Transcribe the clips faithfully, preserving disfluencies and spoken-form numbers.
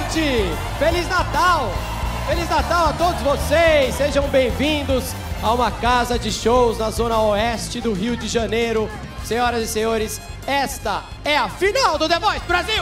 noite! Feliz Natal! Feliz Natal a todos vocês! Sejam bem-vindos a uma casa de shows na zona oeste do Rio de Janeiro. Senhoras e senhores, esta é a final do The Voice Brasil!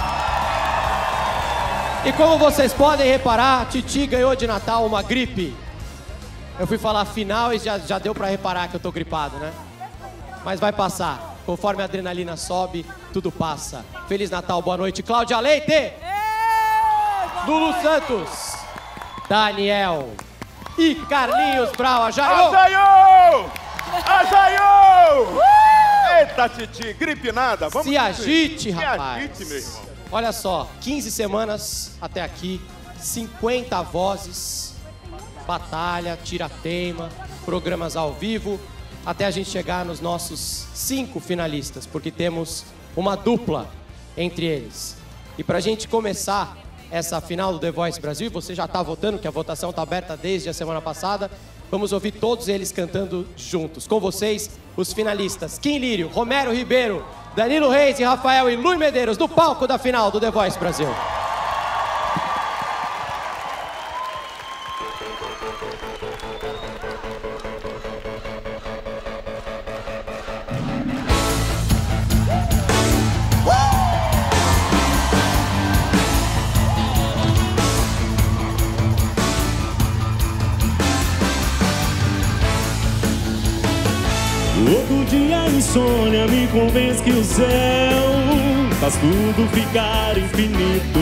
E como vocês podem reparar, Titi ganhou de Natal uma gripe. Eu fui falar final e já, já deu pra reparar que eu tô gripado, né? Mas vai passar. Conforme a adrenalina sobe, tudo passa. Feliz Natal, boa noite. Cláudia Leite! Ei, Lulu noite. Santos! Daniel! E Carlinhos Brau, Ajaiô! Ajaiô! Ajaiô! Eita, Titi, gripe nada. Vamos Se agite, Se rapaz. agite, meu irmão. Olha só, quinze semanas até aqui, cinquenta vozes, batalha, tira-teima, programas ao vivo, até a gente chegar nos nossos cinco finalistas, porque temos uma dupla entre eles. E pra gente começar essa final do The Voice Brasil, você já tá votando, que a votação tá aberta desde a semana passada, vamos ouvir todos eles cantando juntos. Com vocês, os finalistas Kim Lírio, Romero Ribeiro, Danilo Reis e Rafael e Lui Medeiros, no palco da final do The Voice Brasil. Todo dia a insônia me convence que o céu faz tudo ficar infinito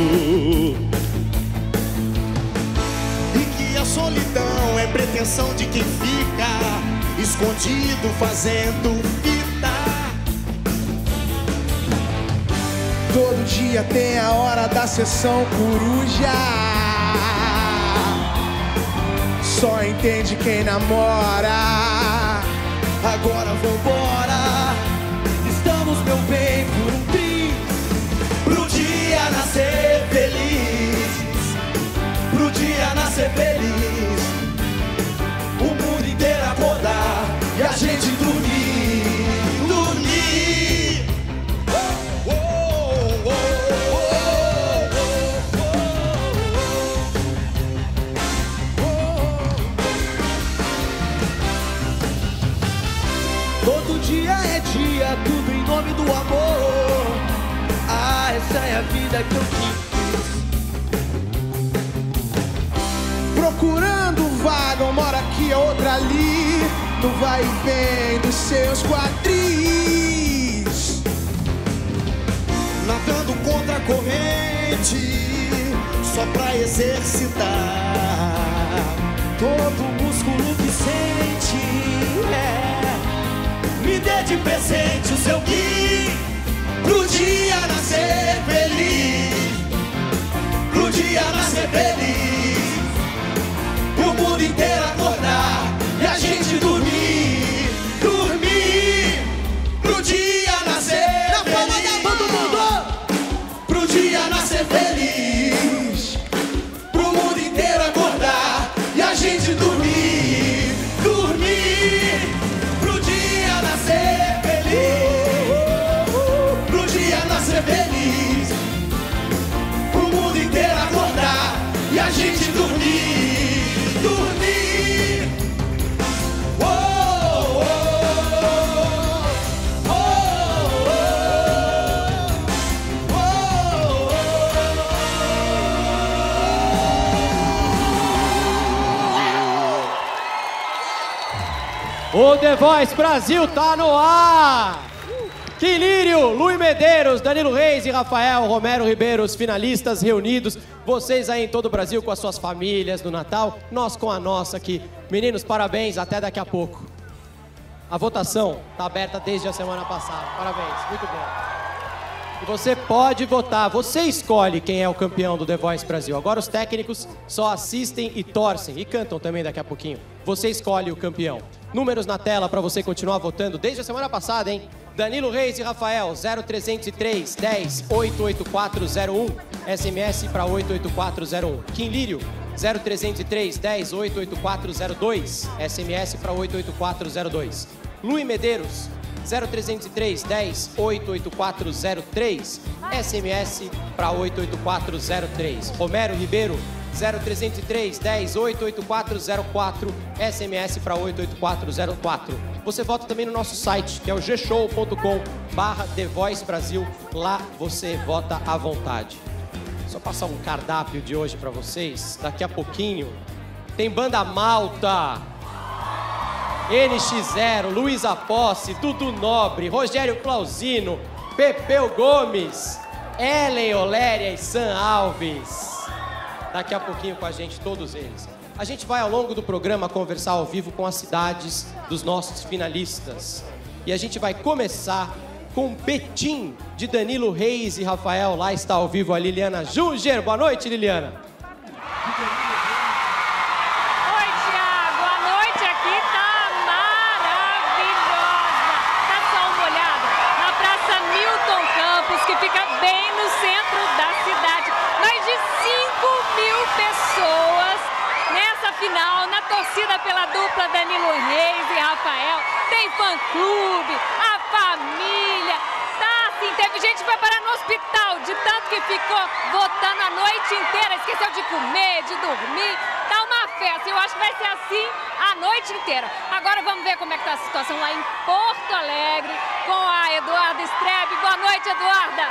e que a solidão é pretensão de quem fica escondido fazendo fita. Todo dia tem a hora da sessão coruja, só entende quem namora. Agora vambora, estamos, meu bem, por um tri, pro dia nascer feliz, pro dia nascer feliz, o mundo inteiro acordar e a gente dormir, dormir. Oh, oh, oh, todo dia é dia, tudo em nome do amor. Ah, essa é a vida que eu quis. Procurando vaga, uma hora aqui, a outra ali, no vai e vem dos seus quadris. Nadando contra a corrente, só pra exercitar todo o músculo que sente. É. Me dê de presente o seu Gui, pro dia nascer feliz, pro dia nascer feliz, pro mundo inteiro acordar e a gente dormir, dormir, pro dia nascer na feliz, palma da todo mundo, pro dia nascer feliz, pro mundo inteiro acordar e a gente dormir, dormir. Nascer feliz, pro dia nascer feliz, pro mundo inteiro acordar e a gente dormir, dormir. Oh, oh, oh, oh, oh, oh. O The Voice Brasil tá no ar! Kim Lírio, Lui Medeiros, Danilo Reis e Rafael Romero Ribeiro, os finalistas reunidos. Vocês aí em todo o Brasil com as suas famílias no Natal, nós com a nossa aqui. Meninos, parabéns, até daqui a pouco. A votação tá aberta desde a semana passada. Parabéns, muito bom. E você pode votar, você escolhe quem é o campeão do The Voice Brasil. Agora os técnicos só assistem e torcem, e cantam também daqui a pouquinho. Você escolhe o campeão. Números na tela para você continuar votando desde a semana passada, hein? Danilo Reis e Rafael, zero trezentos e três, dez, oito oito quatro zero um, S M S para oito oito quatro zero um. Kim Lírio, zero trezentos e três, dez, oito oito quatro zero dois, S M S para oito oito quatro zero dois. Lui Medeiros, zero trezentos e três, dez, oito oito quatro zero três, S M S para oito oito quatro zero três. Romero Ribeiro, zero trezentos e três, dez, oito oito quatro zero quatro, S M S para oito oito quatro zero quatro. Você vota também no nosso site, que é o g show ponto com barra The Voice Brasil. Lá você vota à vontade. Só passar um cardápio de hoje para vocês. Daqui a pouquinho tem Banda Malta, N X zero, Luísa Posse, Dudu Nobre, Rogério Clausino, Pepeu Gomes, Ellen Oléria e Sam Alves. Daqui a pouquinho com a gente, todos eles. A gente vai ao longo do programa conversar ao vivo com as cidades dos nossos finalistas. E a gente vai começar com Betim, de Danilo Reis e Rafael. Lá está ao vivo a Liliana Junger. Boa noite, Liliana. Oi, Thiago. A noite aqui tá maravilhosa. Dá só uma olhada na Praça Milton Campos, que fica bem no centro da cidade. Mais de cinco mil pessoas nessa final, na torcida pela dupla Danilo Reis e Rafael. Tem fã-clube, a família. Tá assim, teve gente que foi parar no hospital de tanto que ficou votando a noite inteira. Esqueceu de comer, de dormir. Tá uma festa. Eu acho que vai ser assim a noite inteira. Agora vamos ver como é que tá a situação lá em Porto Alegre com a Eduarda Strebe. Boa noite, Eduarda.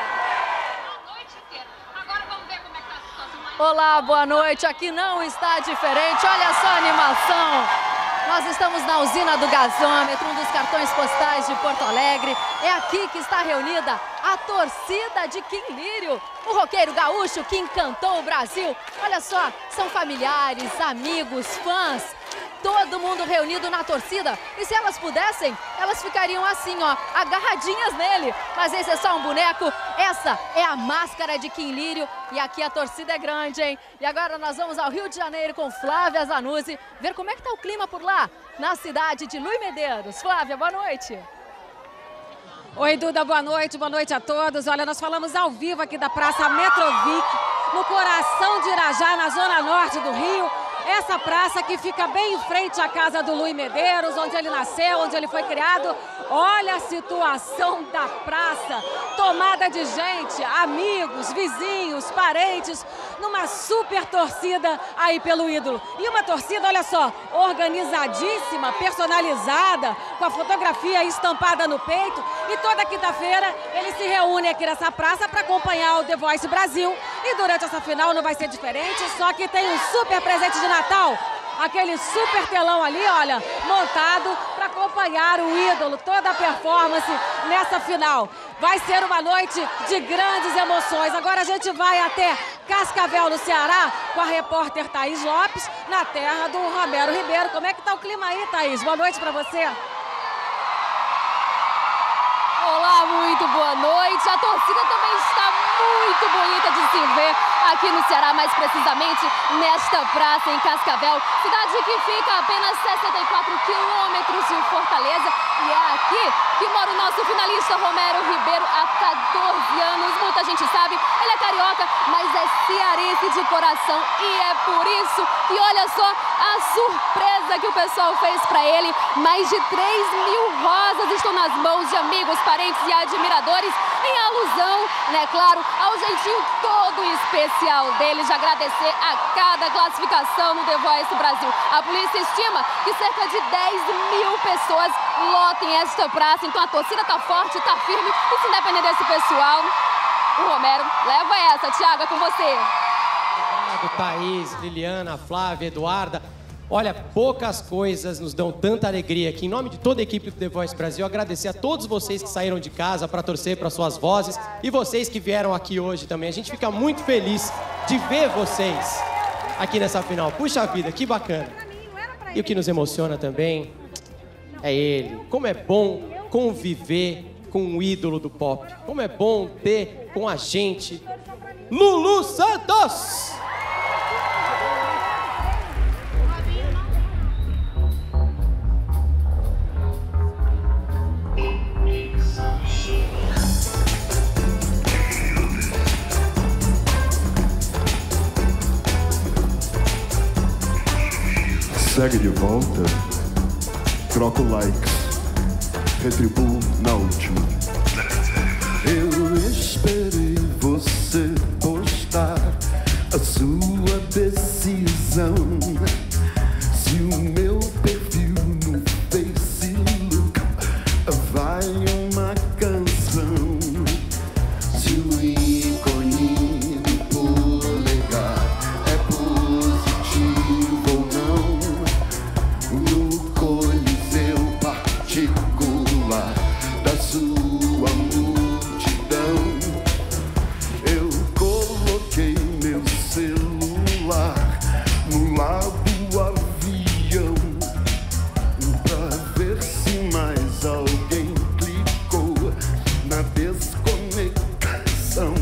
Olá, boa noite. Aqui não está diferente. Olha só a animação. Nós estamos na usina do gasômetro, um dos cartões postais de Porto Alegre. É aqui que está reunida a torcida de Kim Lírio, o roqueiro gaúcho que encantou o Brasil. Olha só, são familiares, amigos, fãs, todo mundo reunido na torcida. E se elas pudessem, elas ficariam assim, ó, agarradinhas nele. Mas esse é só um boneco, essa é a máscara de Kim Lírio. E aqui a torcida é grande, hein? E agora nós vamos ao Rio de Janeiro com Flávia Zanuzzi, ver como é que tá o clima por lá, na cidade de Luís Medeiros. Flávia, boa noite. Oi, Duda, boa noite, boa noite a todos. Olha, nós falamos ao vivo aqui da Praça Metrovic, no coração de Irajá, na zona norte do Rio. Essa praça que fica bem em frente à casa do Luís Medeiros, onde ele nasceu, onde ele foi criado. Olha a situação da praça, tomada de gente, amigos, vizinhos, parentes, numa super torcida aí pelo ídolo. E uma torcida, olha só, organizadíssima, personalizada, com a fotografia estampada no peito. E toda quinta-feira eles se reúnem aqui nessa praça para acompanhar o The Voice Brasil. E durante essa final não vai ser diferente, só que tem um super presente de Natal, aquele super telão ali, olha, montado para acompanhar o ídolo, toda a performance nessa final. Vai ser uma noite de grandes emoções. Agora a gente vai até Cascavel, no Ceará, com a repórter Thaís Lopes, na terra do Romero Ribeiro. Como é que tá o clima aí, Thaís? Boa noite para você. Olá, muito boa noite. A torcida também está muito bonita de se ver aqui no Ceará, mais precisamente nesta praça em Cascavel, cidade que fica a apenas sessenta e quatro quilômetros de Fortaleza. E é aqui que mora o nosso finalista Romero Ribeiro há quatorze anos. Muita gente sabe, ele é carioca, mas é cearense de coração. E é por isso que olha só a surpresa que o pessoal fez para ele. Mais de três mil rosas estão nas mãos de amigos, parentes e admiradores, em alusão, né, claro, ao jeitinho todo especial dele de agradecer a cada classificação no The Voice Brasil. A polícia estima que cerca de dez mil pessoas lotem esta praça, então a torcida tá forte, tá firme, e se depender desse pessoal, o Romero leva essa. Thiago, é com você. Obrigado, Thaís, Liliana, Flávia, Eduarda. Olha, poucas coisas nos dão tanta alegria aqui. Em nome de toda a equipe do The Voice Brasil, agradecer a todos vocês que saíram de casa para torcer para suas vozes e vocês que vieram aqui hoje também. A gente fica muito feliz de ver vocês aqui nessa final. Puxa vida, que bacana. E o que nos emociona também é ele. Como é bom conviver com um ídolo do pop. Como é bom ter com a gente Lulu Santos! Segue de volta, troca o like, retribuo na última. Eu esperei você postar a sua decisão. Se o meu perfil no Facebook vale uma canção, se o ícone do polegar é positivo ou não, no coliseu particular da sua multidão, eu coloquei meu celular no lado avião pra ver se mais alguém clicou na desconexão.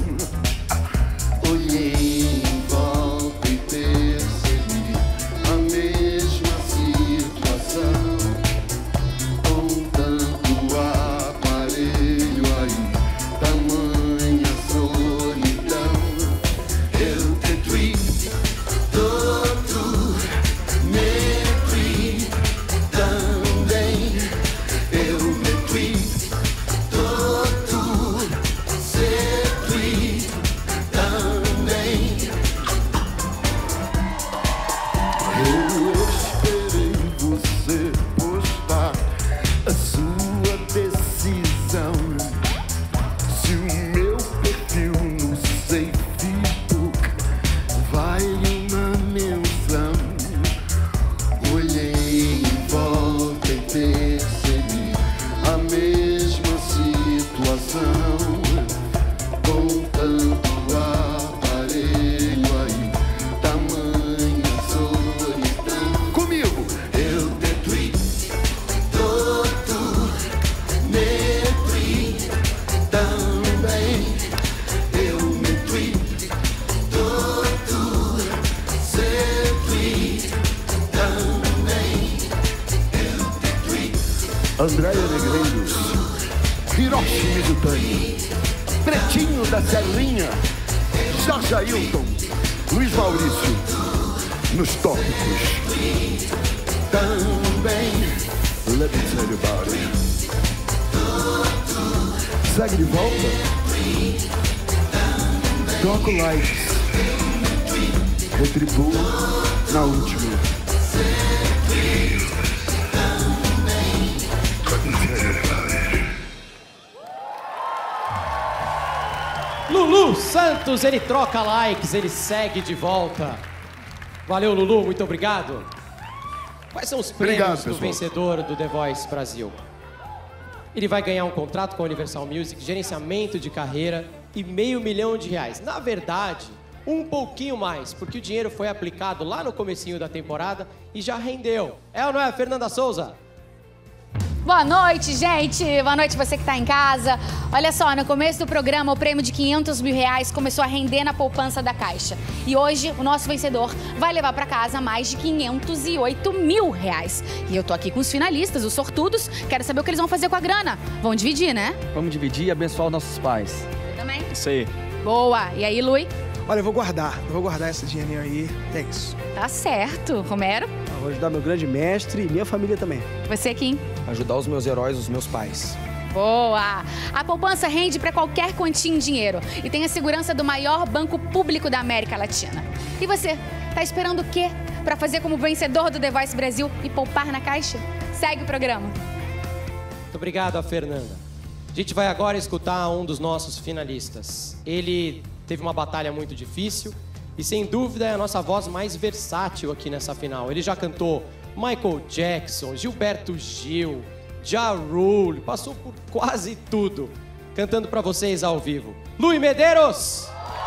Olhei em volta e percebi a mesma situação, com tanto aparelho aí, tamanha solidão. Eu te tweet todo, me tweet também. Eu me tweet todo, cê tweet também. Eu esperei você postar a sua decisão. Se o meu perfil no Facebook vale uma menção, olhei em volta e percebi a mesma situação, com tanto aparelho aí, tamanha solidão. Comigo! Eu te tweet todo, me tweet também. Eu me tweet todo, cê tweet também. Eu te tweet. Andréia Negreiros, Hiroshi Mizutani, Pretinho da Serrinha, Jorge Ailton, Luiz Maurício, nos tópicos também. Let me tell you about it. Segue de volta. Troco likes. Retribuo na última. Lulu Santos, ele troca likes, ele segue de volta. Valeu, Lulu, muito obrigado. Quais são os prêmios Obrigado, do pessoal. vencedor do The Voice Brasil? Ele vai ganhar um contrato com a Universal Music, gerenciamento de carreira e meio milhão de reais. Na verdade, um pouquinho mais, porque o dinheiro foi aplicado lá no comecinho da temporada e já rendeu. É ou não é, Fernanda Souza? Boa noite, gente! Boa noite você que tá em casa. Olha só, no começo do programa, o prêmio de quinhentos mil reais começou a render na poupança da Caixa. E hoje, o nosso vencedor vai levar pra casa mais de quinhentos e oito mil reais. E eu tô aqui com os finalistas, os sortudos. Quero saber o que eles vão fazer com a grana. Vão dividir, né? Vamos dividir e abençoar os nossos pais. Eu também? Isso aí. Boa! E aí, Lui? Olha, eu vou guardar. Eu vou guardar esse dinheirinho aí. É isso. Tá certo. Romero? Eu vou ajudar meu grande mestre e minha família também. Você, Kim? Ajudar os meus heróis, os meus pais. Boa! A poupança rende para qualquer quantia em dinheiro e tem a segurança do maior banco público da América Latina. E você, tá esperando o quê para fazer como vencedor do The Voice Brasil e poupar na Caixa? Segue o programa. Muito obrigado a Fernanda. A gente vai agora escutar um dos nossos finalistas. Ele teve uma batalha muito difícil e, sem dúvida, é a nossa voz mais versátil aqui nessa final. Ele já cantou Michael Jackson, Gilberto Gil, Ja Rule, passou por quase tudo, cantando pra vocês ao vivo. Lui Medeiros!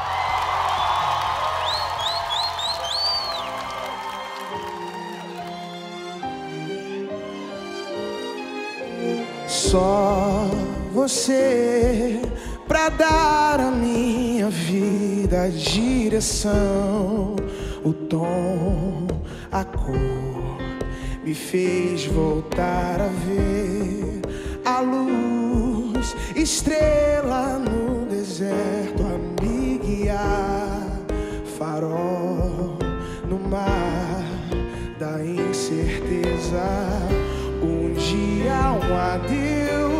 Só você pra dar à minha vida a direção, o tom, a cor, me fez voltar a ver a luz, estrela no deserto a me guiar, farol no mar da incerteza. Um dia um adeus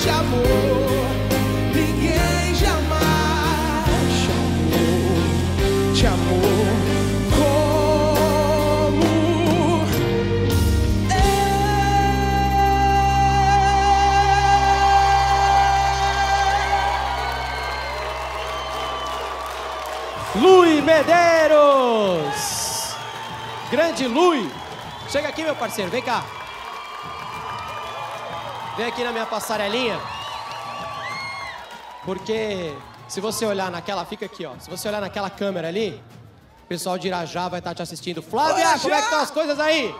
te amou, ninguém jamais te amou, te amou como Luí Medeiros! Grande Luí! Chega aqui, meu parceiro, vem cá. Vem aqui na minha passarelinha. Porque se você olhar naquela... Fica aqui, ó. Se você olhar naquela câmera ali, o pessoal de Irajá vai estar te assistindo. Flávia, como é que estão as coisas aí?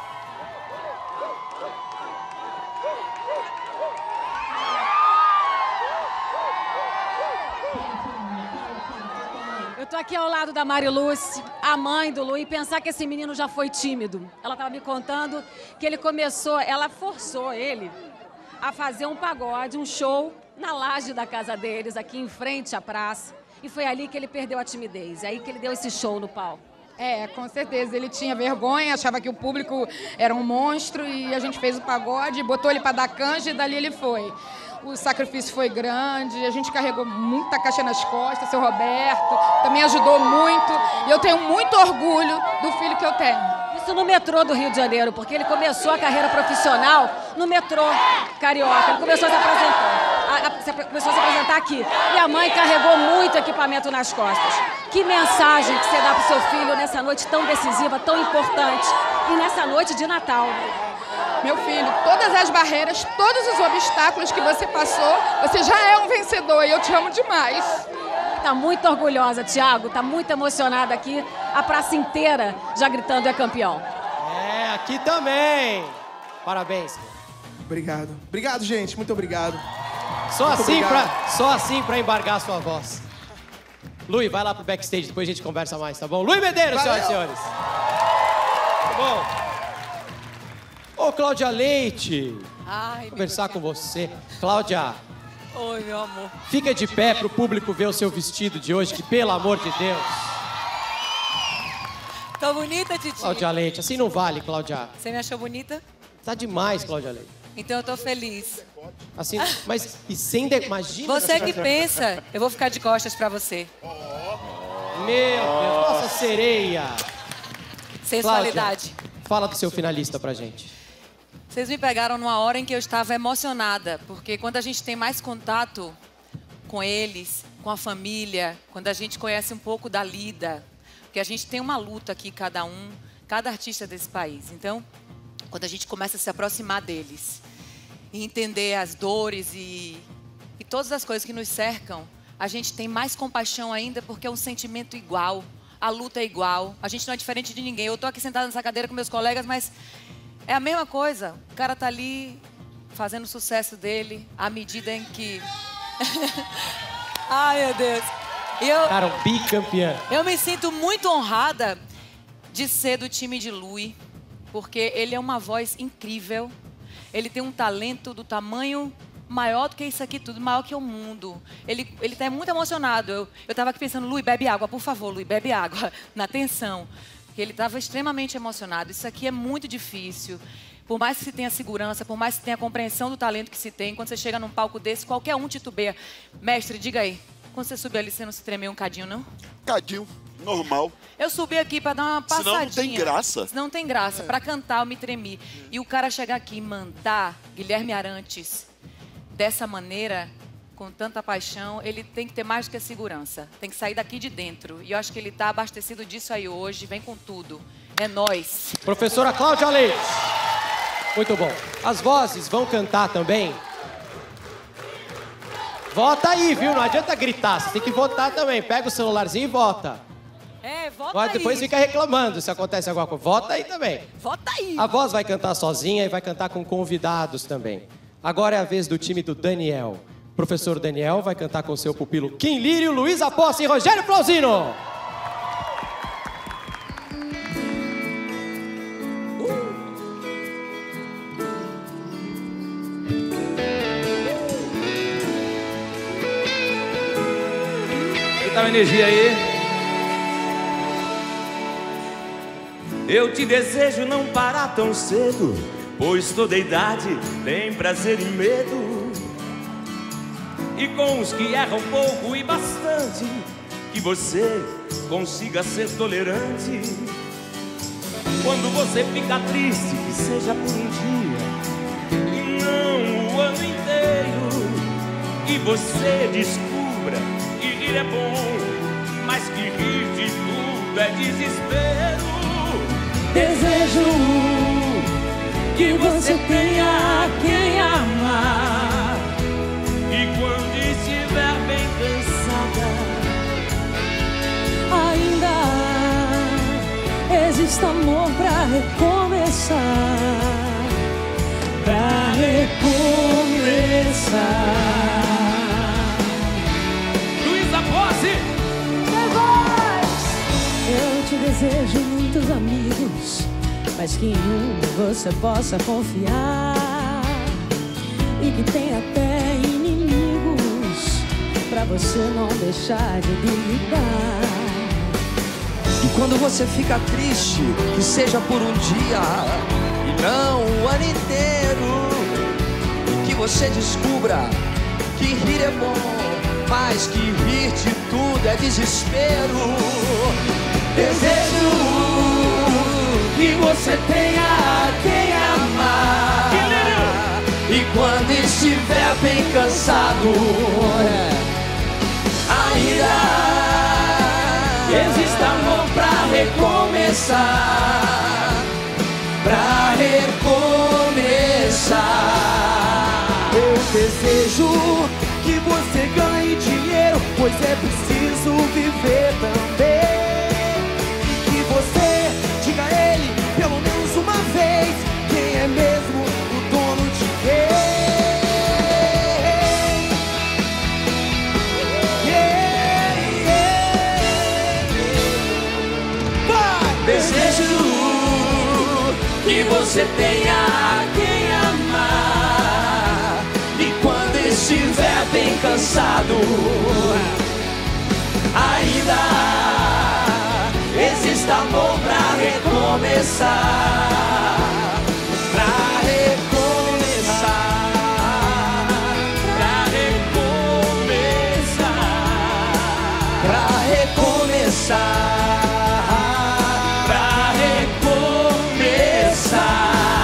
Eu tô aqui ao lado da Mari Lúcia, a mãe do Luí, pensar que esse menino já foi tímido. Ela tava me contando que ele começou, ela forçou ele a fazer um pagode, um show na laje da casa deles, aqui em frente à praça. E foi ali que ele perdeu a timidez, é aí que ele deu esse show no palco. É, com certeza. Ele tinha vergonha, achava que o público era um monstro e a gente fez o pagode, botou ele para dar canja e dali ele foi. O sacrifício foi grande, a gente carregou muita caixa nas costas, seu Roberto também ajudou muito. E eu tenho muito orgulho do filho que eu tenho. Isso no metrô do Rio de Janeiro, porque ele começou a carreira profissional no metrô carioca. Ele começou a se apresentar, a, a, começou a se apresentar aqui. E a mãe carregou muito equipamento nas costas. Que mensagem que você dá pro seu filho nessa noite tão decisiva, tão importante e nessa noite de Natal? Meu filho, todas as barreiras, todos os obstáculos que você passou, você já é um vencedor e eu te amo demais. Tá muito orgulhosa, Thiago, tá muito emocionada aqui. A praça inteira já gritando é campeão. É, aqui também. Parabéns. Obrigado. Obrigado, gente. Muito obrigado. Só muito assim, obrigado. pra, só assim pra embargar a sua voz. Luí, vai lá pro backstage, depois a gente conversa mais, tá bom? Luí Medeiros, Valeu. senhoras e senhores. Tá bom. Ô, Cláudia Leite, Ai, conversar com você. Cláudia, oi, meu amor. fica de pé pro público ver o seu vestido de hoje, que pelo amor de Deus. Tô bonita, Titi? Cláudia Leite, assim não vale, Cláudia. Você me achou bonita? Tá demais, Cláudia Leite. Então eu tô feliz. Assim, mas e sem... De... Imagina... Você que pensa, eu vou ficar de costas pra você. Meu Deus, nossa sereia. Sensualidade. Cláudia, fala do seu finalista pra gente. Vocês me pegaram numa hora em que eu estava emocionada, porque quando a gente tem mais contato com eles, com a família, quando a gente conhece um pouco da lida, porque a gente tem uma luta aqui, cada um, cada artista desse país. Então, quando a gente começa a se aproximar deles e entender as dores e, e todas as coisas que nos cercam, a gente tem mais compaixão ainda porque é um sentimento igual, a luta é igual, a gente não é diferente de ninguém. Eu tô aqui sentada nessa cadeira com meus colegas, mas é a mesma coisa. O cara tá ali fazendo o sucesso dele à medida em que... Ai, meu Deus. E eu, Cara, um bicampeão. eu me sinto muito honrada de ser do time de Luí, porque ele é uma voz incrível. Ele tem um talento do tamanho maior do que isso aqui tudo, maior que o mundo. Ele, ele tá muito emocionado. Eu, eu tava aqui pensando, Luí, bebe água, por favor, Luí, bebe água. Na tensão. Porque ele estava extremamente emocionado. Isso aqui é muito difícil. Por mais que se tenha segurança, por mais que se tenha compreensão do talento que se tem, quando você chega num palco desse, qualquer um titubeia. Mestre, diga aí, quando você subiu ali, você não se tremeu um cadinho, não? Cadinho, normal. Eu subi aqui para dar uma passadinha. Senão não tem graça. Senão não tem graça. Para cantar, eu me tremi. E o cara chegar aqui e mandar Guilherme Arantes dessa maneira, com tanta paixão, ele tem que ter mais do que a segurança. Tem que sair daqui de dentro. E eu acho que ele está abastecido disso aí hoje. Vem com tudo. É nóis. Professora Cláudia Leite. Muito bom. As vozes vão cantar também? Vota aí, viu? Não adianta gritar. Você tem que votar também. Pega o celularzinho e vota. É, vota Agora, aí. depois fica reclamando se acontece alguma coisa. Vota aí também. Vota aí. A voz vai cantar sozinha e vai cantar com convidados também. Agora é a vez do time do Daniel. O professor Daniel vai cantar com seu pupilo Kim Lírio, Luísa Posse e Rogério Flauzino. Que tal a energia aí? Eu te desejo não parar tão cedo, pois toda idade tem prazer e medo. E com os que erram pouco e bastante, que você consiga ser tolerante. Quando você fica triste, que seja por um dia e não o ano inteiro. E você descubra que rir é bom, mas que rir de tudo é desespero. Desejo que você tenha quem amar. E quando estiver bem cansada, ainda existe amor pra recomeçar. Pra recomeçar. Luísa Posse! Eu te desejo muitos amigos, mas que em um você possa confiar. E que tenha até inimigos, pra você não deixar de duvidar. E quando você fica triste, que seja por um dia e não o ano inteiro. E que você descubra que rir é bom, mas que rir de tudo é desespero. Desejo que você tenha quem amar. E quando estiver bem cansado, ainda existe amor pra recomeçar. Pra recomeçar. Eu desejo que você ganhe dinheiro, pois é preciso viver também. Que você diga a ele, pelo menos uma vez, quem é mesmo o dono de quem. Yeah, yeah, yeah. Vai! Desejo que você tenha quem amar. E quando estiver bem cansado, ainda existe amor pra recomeçar. Pra recomeçar. Pra recomeçar. Pra recomeçar. Pra recomeçar.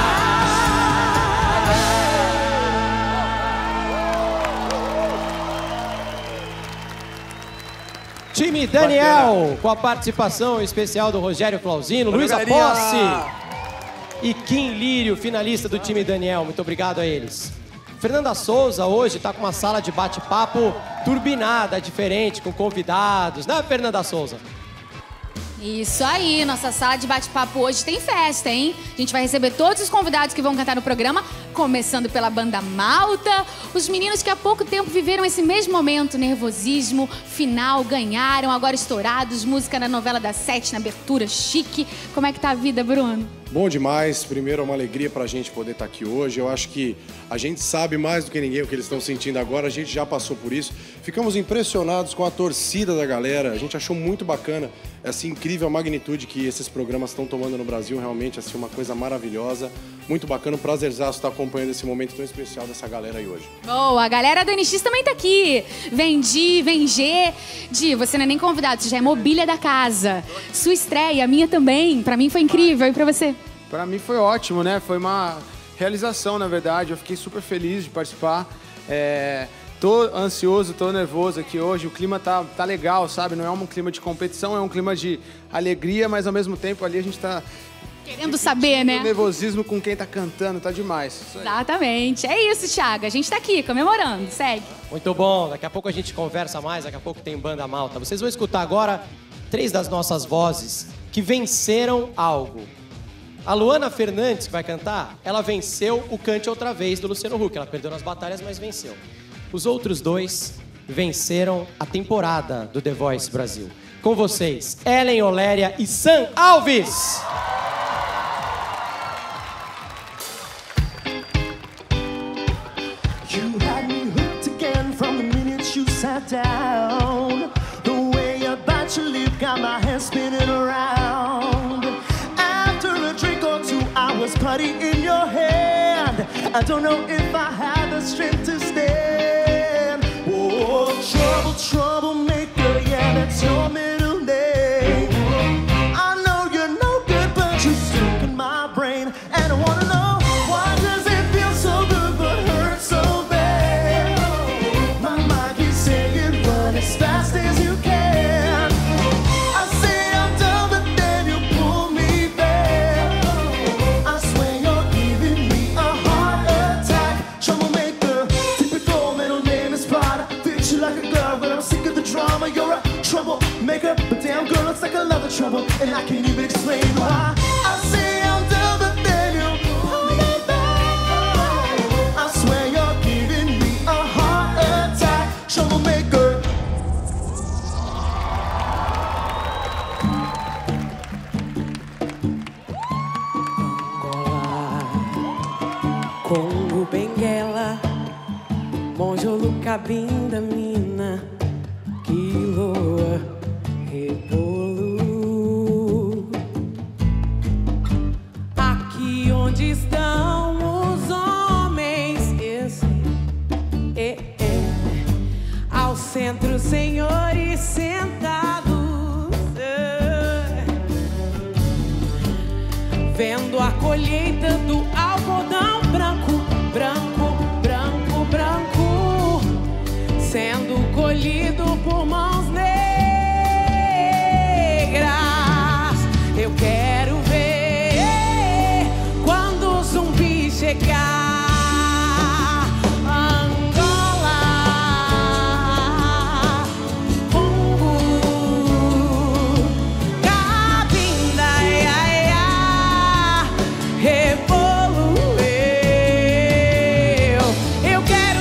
Time Daniel, com a participação especial do Rogério Flauzino, Luísa Posse e Kim Lírio, finalista do time Daniel. Muito obrigado a eles. Fernanda Souza hoje está com uma sala de bate-papo turbinada, diferente, com convidados, né, Fernanda Souza? Isso aí, nossa sala de bate-papo hoje tem festa, hein? A gente vai receber todos os convidados que vão cantar no programa, começando pela banda Malta, os meninos que há pouco tempo viveram esse mesmo momento, nervosismo, final, ganharam, agora estourados, música na novela das sete, na abertura, chique. Como é que tá a vida, Bruno? Bom demais, primeiro é uma alegria pra gente poder estar aqui hoje. Eu acho que a gente sabe mais do que ninguém o que eles estão sentindo agora, a gente já passou por isso. Ficamos impressionados com a torcida da galera, a gente achou muito bacana essa incrível magnitude que esses programas estão tomando no Brasil, realmente assim, uma coisa maravilhosa, muito bacana, um prazerzaço estar acompanhando esse momento tão especial dessa galera aí hoje. Boa, a galera do N X também tá aqui. Vem Di, vem G. Di, você não é nem convidado, você já é mobília da casa. Sua estreia, a minha também, pra mim foi incrível, e pra você? Pra mim foi ótimo, né? Foi uma realização, na verdade. Eu fiquei super feliz de participar. É... Tô ansioso, tô nervoso aqui hoje. O clima tá, tá legal, sabe? Não é um clima de competição, é um clima de alegria, mas ao mesmo tempo ali a gente tá... Querendo saber, né? Nervosismo com quem tá cantando, tá demais. Exatamente. É isso, Thiago. A gente tá aqui comemorando. Segue. Muito bom. Daqui a pouco a gente conversa mais, daqui a pouco tem banda Malta. Vocês vão escutar agora três das nossas vozes que venceram algo. A Luana Fernandes, que vai cantar, ela venceu o Cante Outra Vez do Luciano Huck. Ela perdeu nas batalhas, mas venceu. Os outros dois venceram a temporada do The Voice Brasil. Com vocês, Ellen Oléria e Sam Alves. You had me hooked again from the minute you sat down. The way your body lip got my head spinning around. After a drink or two, I was putty in your hand. I don't know if I had the strength to stand. of trouble and I can't even explain why. I say I'm done, but then you pull me back. I swear you're giving me a heart attack. Troublemaker. Congo, Benguela, Monjolo, Cabinda, Mina, Quiloa, Rebolo. Aqui onde estão os homens, esse é, é, ao centro, senhores sentados, é, vendo a colheita do algodão branco, branco, branco, branco, sendo colhido por mãos negras. Eu quero ver quando o zumbi chegar. Angola, Congo, Cabinda, ia, ia, Rebolo. Eu, eu quero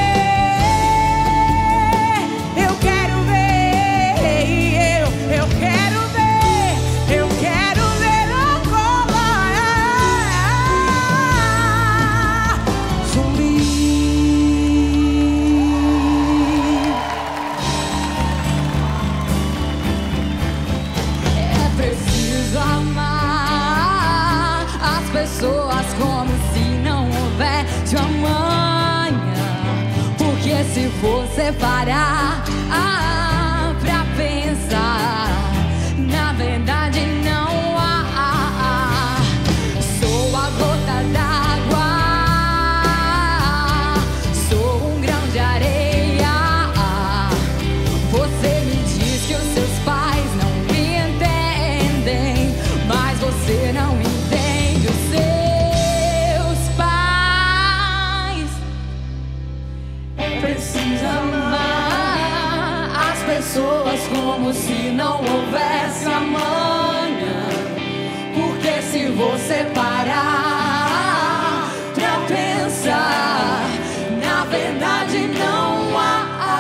ver, eu quero ver, eu, eu quero ver, eu quero ver Angola. Zumbi. É preciso amar as pessoas como se não houvesse amanhã. Porque se você parar ah, pra pensar, na verdade não há. Sou a gota d'água, sou um grão de areia. Você me diz que os seus pais não me entendem, mas você não entende os seus pais. Precisa amar as pessoas como se não houvesse amanhã. Porque se você parar pra pensar, na verdade não há.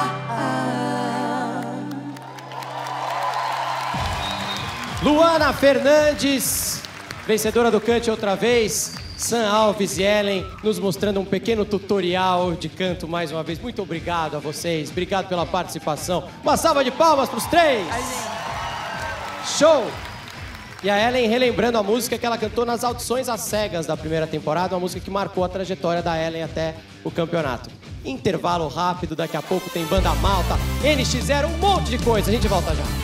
Luana Fernandes, vencedora do Cante outra vez. Sam Alves e Ellen nos mostrando um pequeno tutorial de canto mais uma vez. Muito obrigado a vocês, obrigado pela participação. Uma salva de palmas pros três. Show! E a Ellen relembrando a música que ela cantou nas audições às cegas da primeira temporada, uma música que marcou a trajetória da Ellen até o campeonato. Intervalo rápido, daqui a pouco tem Banda Malta, N X zero, um monte de coisa. A gente volta já.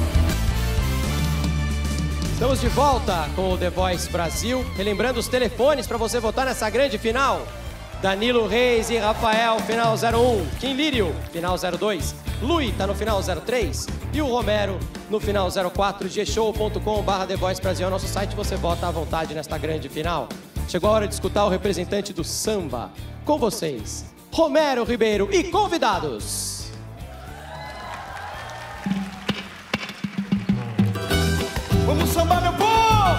Estamos de volta com o The Voice Brasil. Relembrando os telefones para você votar nessa grande final. Danilo Reis e Rafael, final zero um. Kim Lírio, final zero dois. Lui tá no final zero três. E o Romero no final zero quatro. g show ponto com barra The Voice Brasil é o nosso site. Você vota à vontade nesta grande final. Chegou a hora de escutar o representante do samba. Com vocês, Romero Ribeiro e convidados. Vamos sambar, meu povo!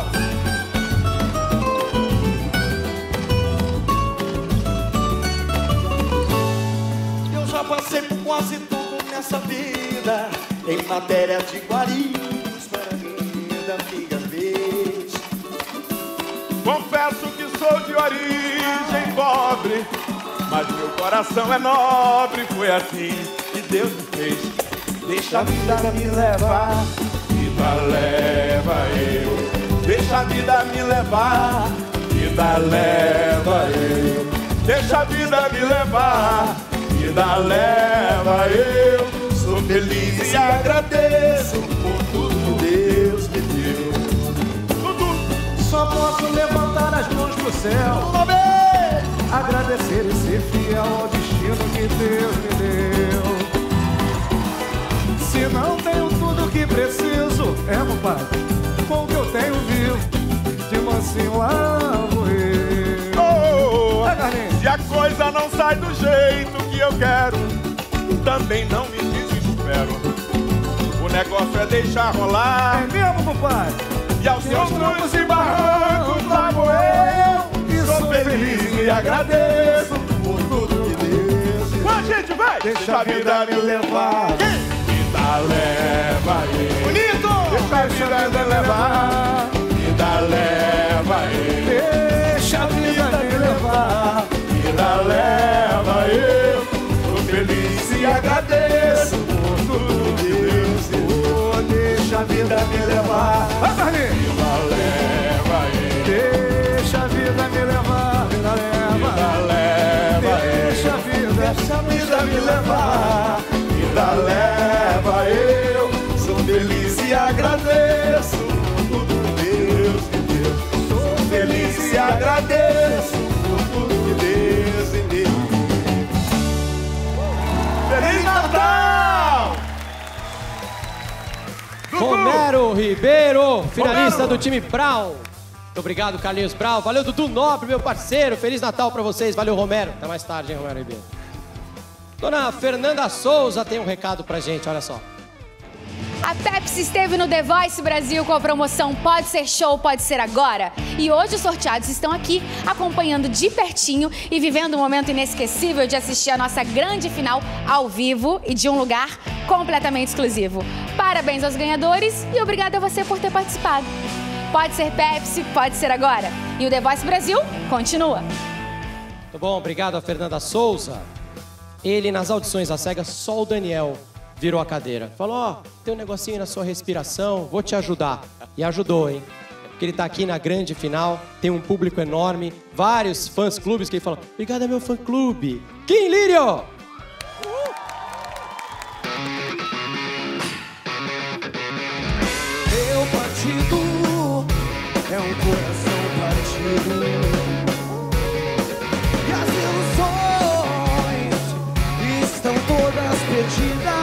Eu já passei por quase tudo nessa vida, em matéria de guarinhos, para mim da minha vez. Confesso que sou de origem pobre, mas meu coração é nobre. Foi assim que Deus me fez. Deixa a vida me levar, vida leva eu. Deixa a vida me levar, vida leva eu. Deixa a vida me levar, vida leva eu. Sou feliz e agradeço por tudo que Deus me deu. Tudo. Só posso levantar as mãos pro céu, agradecer e ser fiel ao destino que Deus me deu. Se não tenho tudo que preciso, é, meu pai, com o que eu tenho vivo, de mansinho lá vou eu. Oh, se a coisa não sai do jeito que eu quero, também não me desespero. Por negócio é deixar rolar. É mesmo, compadre? E aos seus truques e barrancos lá vou eu, e sou feliz e agradeço por tudo que Deus. Vai, gente, vai! Deixa a vida me levar. Vida leva ele. Bonito! Deixa a vida me levar. Vida leva ele. Deixa a vida me levar. Vida leva eu. Sou feliz e agradeço por tudo que Deus deu. Deixa a vida me levar. Vai, Marlinhos! Vida leva ele. Deixa a vida me levar. Vida leva. Vida leva Deixa a vida. Deixa a vida me levar. Vida leva eu. Sou feliz e agradeço por tudo que Deus me deu. Sou feliz e agradeço por tudo que Deus me deu. Feliz Natal! Romero Ribeiro, finalista do time Brown. Muito obrigado, Carlinhos Brown. Valeu, Dudu Nobre, meu parceiro. Feliz Natal pra vocês. Valeu, Romero. Até mais tarde, hein, Romero Ribeiro. Dona Fernanda Souza tem um recado pra gente, olha só. A Pepsi esteve no The Voice Brasil com a promoção Pode Ser Show, Pode Ser Agora. E hoje os sorteados estão aqui acompanhando de pertinho e vivendo um momento inesquecível de assistir a nossa grande final ao vivo e de um lugar completamente exclusivo. Parabéns aos ganhadores e obrigada a você por ter participado. Pode ser Pepsi, pode ser agora. E o The Voice Brasil continua. Muito bom, obrigado a Fernanda Souza. Ele, nas audições da SEGA, só o Daniel virou a cadeira. Falou, ó, oh, tem um negocinho na sua respiração, vou te ajudar. E ajudou, hein? Porque ele tá aqui na grande final, tem um público enorme, vários fãs-clubes que ele falou, obrigado, meu fã-clube. Kim Lírio! Meu partido é um coração partido. E as ilusões estão todas perdidas.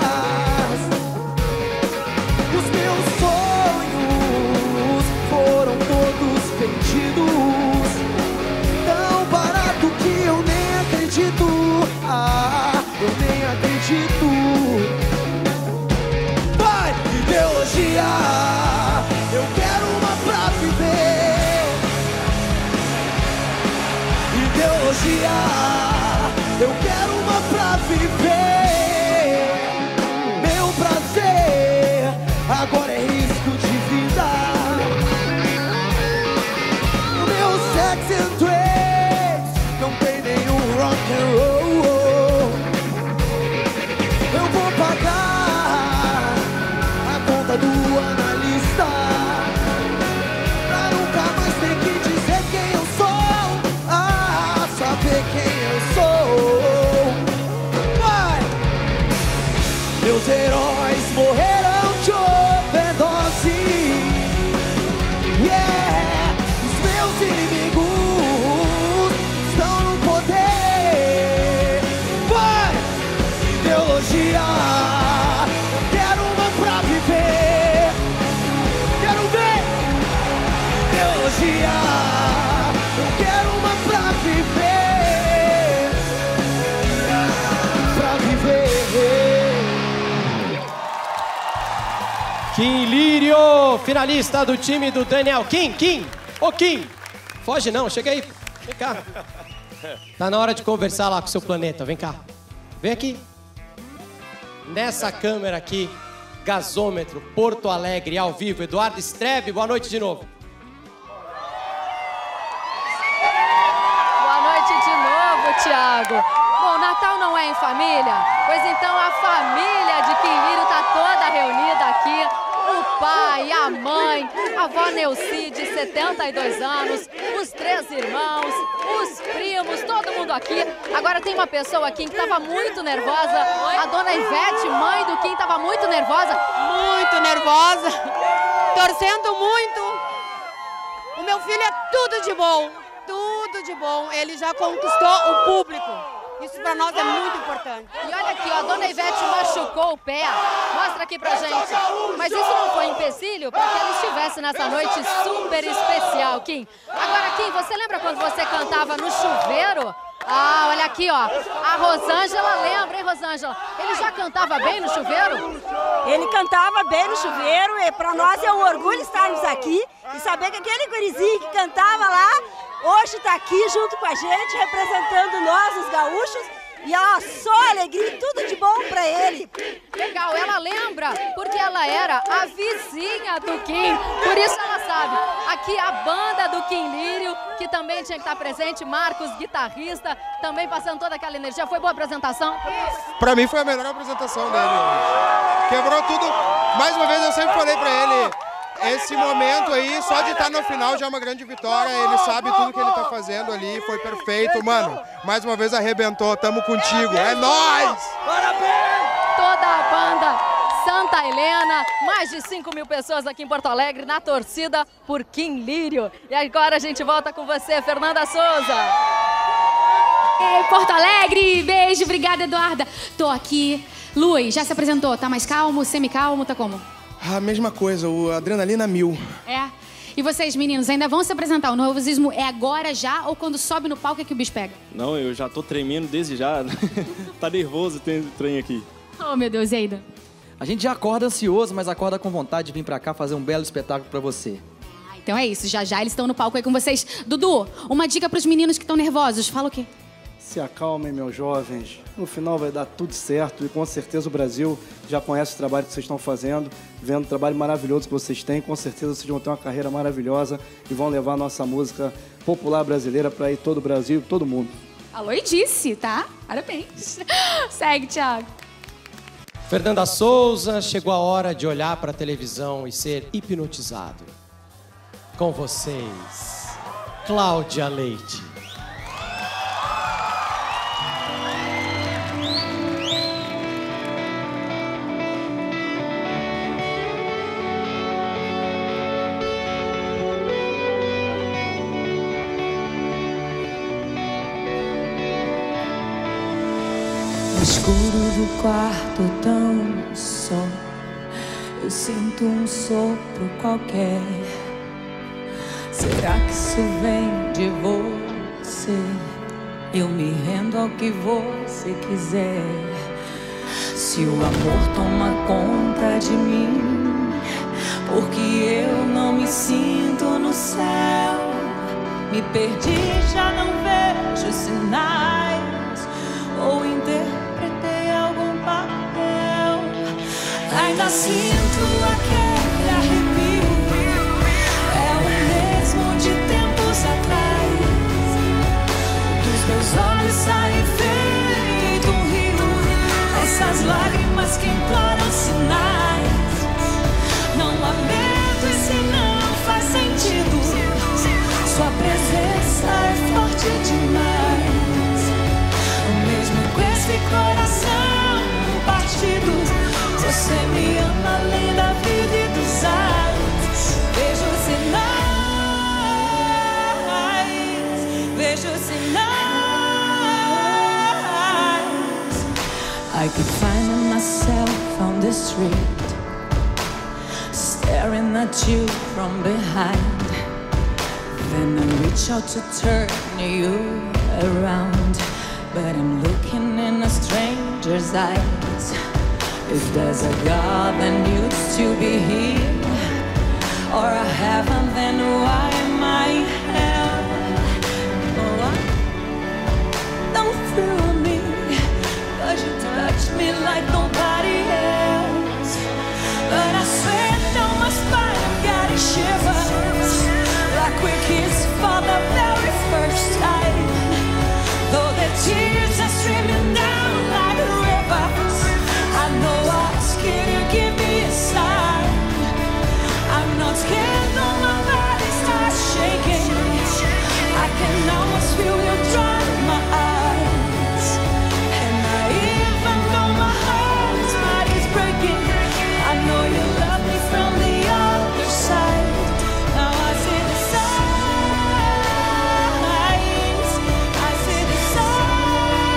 Os meus sonhos foram todos perdidos. Tão barato que eu nem acredito. Ah, eu nem acredito. Vai, ideologia, eu quero uma pra viver. Ideologia, eu quero uma pra viver. Meu prazer agora é risco de vida. O meu sex and drugs não tem nenhum rock and roll. Eu vou pagar a conta do analista pra nunca mais ter que dizer quem eu sou. Ah, saber quem eu sou. Vai! Meus heróis morreram de overdose. Yeah! Os meus inimigos estão no poder. Vai! Ideologia, eu quero uma pra viver. Quero ver! Ideologia, eu quero uma pra viver. Pra viver. Kim Lírio, finalista do time do Daniel. Kim, Kim, ô Kim, foge não, chega aí, vem cá. Tá na hora de conversar lá com o seu planeta, vem cá. Vem aqui. Nessa câmera aqui, Gasômetro, Porto Alegre, ao vivo. Eduardo Strebe, boa noite de novo. Boa noite de novo, Thiago. Bom, Natal não é em família? Pois então a família de Kim Lírio tá toda reunida aqui. O pai, a mãe, a avó Neuci, de setenta e dois anos, os três irmãos, os primos, todo mundo aqui. Agora tem uma pessoa aqui que estava muito nervosa. A dona Ivete, mãe do Kim, estava muito nervosa. Muito nervosa, torcendo muito. O meu filho é tudo de bom, tudo de bom. Ele já conquistou o público. Isso pra nós é muito importante. E olha aqui, ó, a dona Ivete machucou o pé. Mostra aqui pra gente. Mas isso não foi empecilho para que ela estivesse nessa noite super especial, Kim. Agora, Kim, você lembra quando você cantava no chuveiro? Ah, olha aqui, ó. A Rosângela lembra, hein, Rosângela? Ele já cantava bem no chuveiro? Ele cantava bem no chuveiro e pra nós é um orgulho estarmos aqui e saber que aquele gurizinho que cantava lá, hoje tá aqui junto com a gente, representando nós, os gaúchos. E ó, só alegria e tudo de bom pra ele. Legal, ela lembra porque ela era a vizinha do Kim, por isso ela sabe. Aqui a banda do Kim Lírio, que também tinha que estar presente, Marcos, guitarrista, também passando toda aquela energia. Foi boa a apresentação? Pra mim foi a melhor apresentação dele hoje. Quebrou tudo. Mais uma vez eu sempre falei pra ele, esse momento aí, só de estar no final já é uma grande vitória. Ele sabe tudo que ele tá fazendo ali, foi perfeito. Mano, mais uma vez arrebentou, tamo contigo, é nóis! Parabéns! Toda a banda Santa Helena, mais de cinco mil pessoas aqui em Porto Alegre, na torcida por Kim Lírio. E agora a gente volta com você, Fernanda Souza. Ei, Porto Alegre, beijo, obrigada, Eduarda. Tô aqui. Luiz, já se apresentou, tá mais calmo, semi-calmo, tá como? A mesma coisa, o adrenalina mil. É. E vocês, meninos, ainda vão se apresentar? O nervosismo é agora já ou quando sobe no palco é que o bicho pega? Não, eu já tô tremendo desde já. Tá nervoso tem trem aqui. Oh, meu Deus, e aí, Dan? A gente já acorda ansioso, mas acorda com vontade de vir pra cá fazer um belo espetáculo pra você. Ah, então é isso, já já eles estão no palco aí com vocês. Dudu, uma dica pros meninos que estão nervosos, fala o quê? Se acalmem, meus jovens. No final vai dar tudo certo e com certeza o Brasil já conhece o trabalho que vocês estão fazendo, vendo o trabalho maravilhoso que vocês têm. Com certeza vocês vão ter uma carreira maravilhosa e vão levar a nossa música popular brasileira para ir todo o Brasil e todo mundo. Alô, e disse, tá? Parabéns. Segue, Thiago. Fernanda Souza, chegou a hora de olhar para a televisão e ser hipnotizado. Com vocês, Cláudia Leite. No escuro do quarto tão só, eu sinto um sopro qualquer. Será que isso vem de você? Eu me rendo ao que você quiser. Se o amor toma conta de mim, porque eu não me sinto no céu. Me perdi, já não vejo sinais, ou interpretei algum papel. Ainda sinto aquele arrepio, é o mesmo de tempos atrás. Dos meus olhos sai feito um rio, essas lágrimas que imploram sinais. Não há medo e se não faz sentido, sua presença é forte demais. Mesmo com esse coração partido, você me ama além da vida e dos atos. Vejo sinais, vejo sinais. I keep finding myself on the street, staring at you from behind. Then I reach out to turn you around, but I'm looking in a stranger's eyes. If there's a God that needs to be here, or a heaven, then why am I in hell? Oh, I don't thrill me, cause you touch me like nobody else. But I swear down my spine I'm getting shivers, like we kissed for the very first time. Though the tears are streaming down like a river, I know I'm scared you give me a sign. I'm not scared, though my body starts shaking. I can almost feel you dry in my eyes. And I, even though my heart's heart is breaking, I know you love me from the other side. Now I see the signs, I see the signs.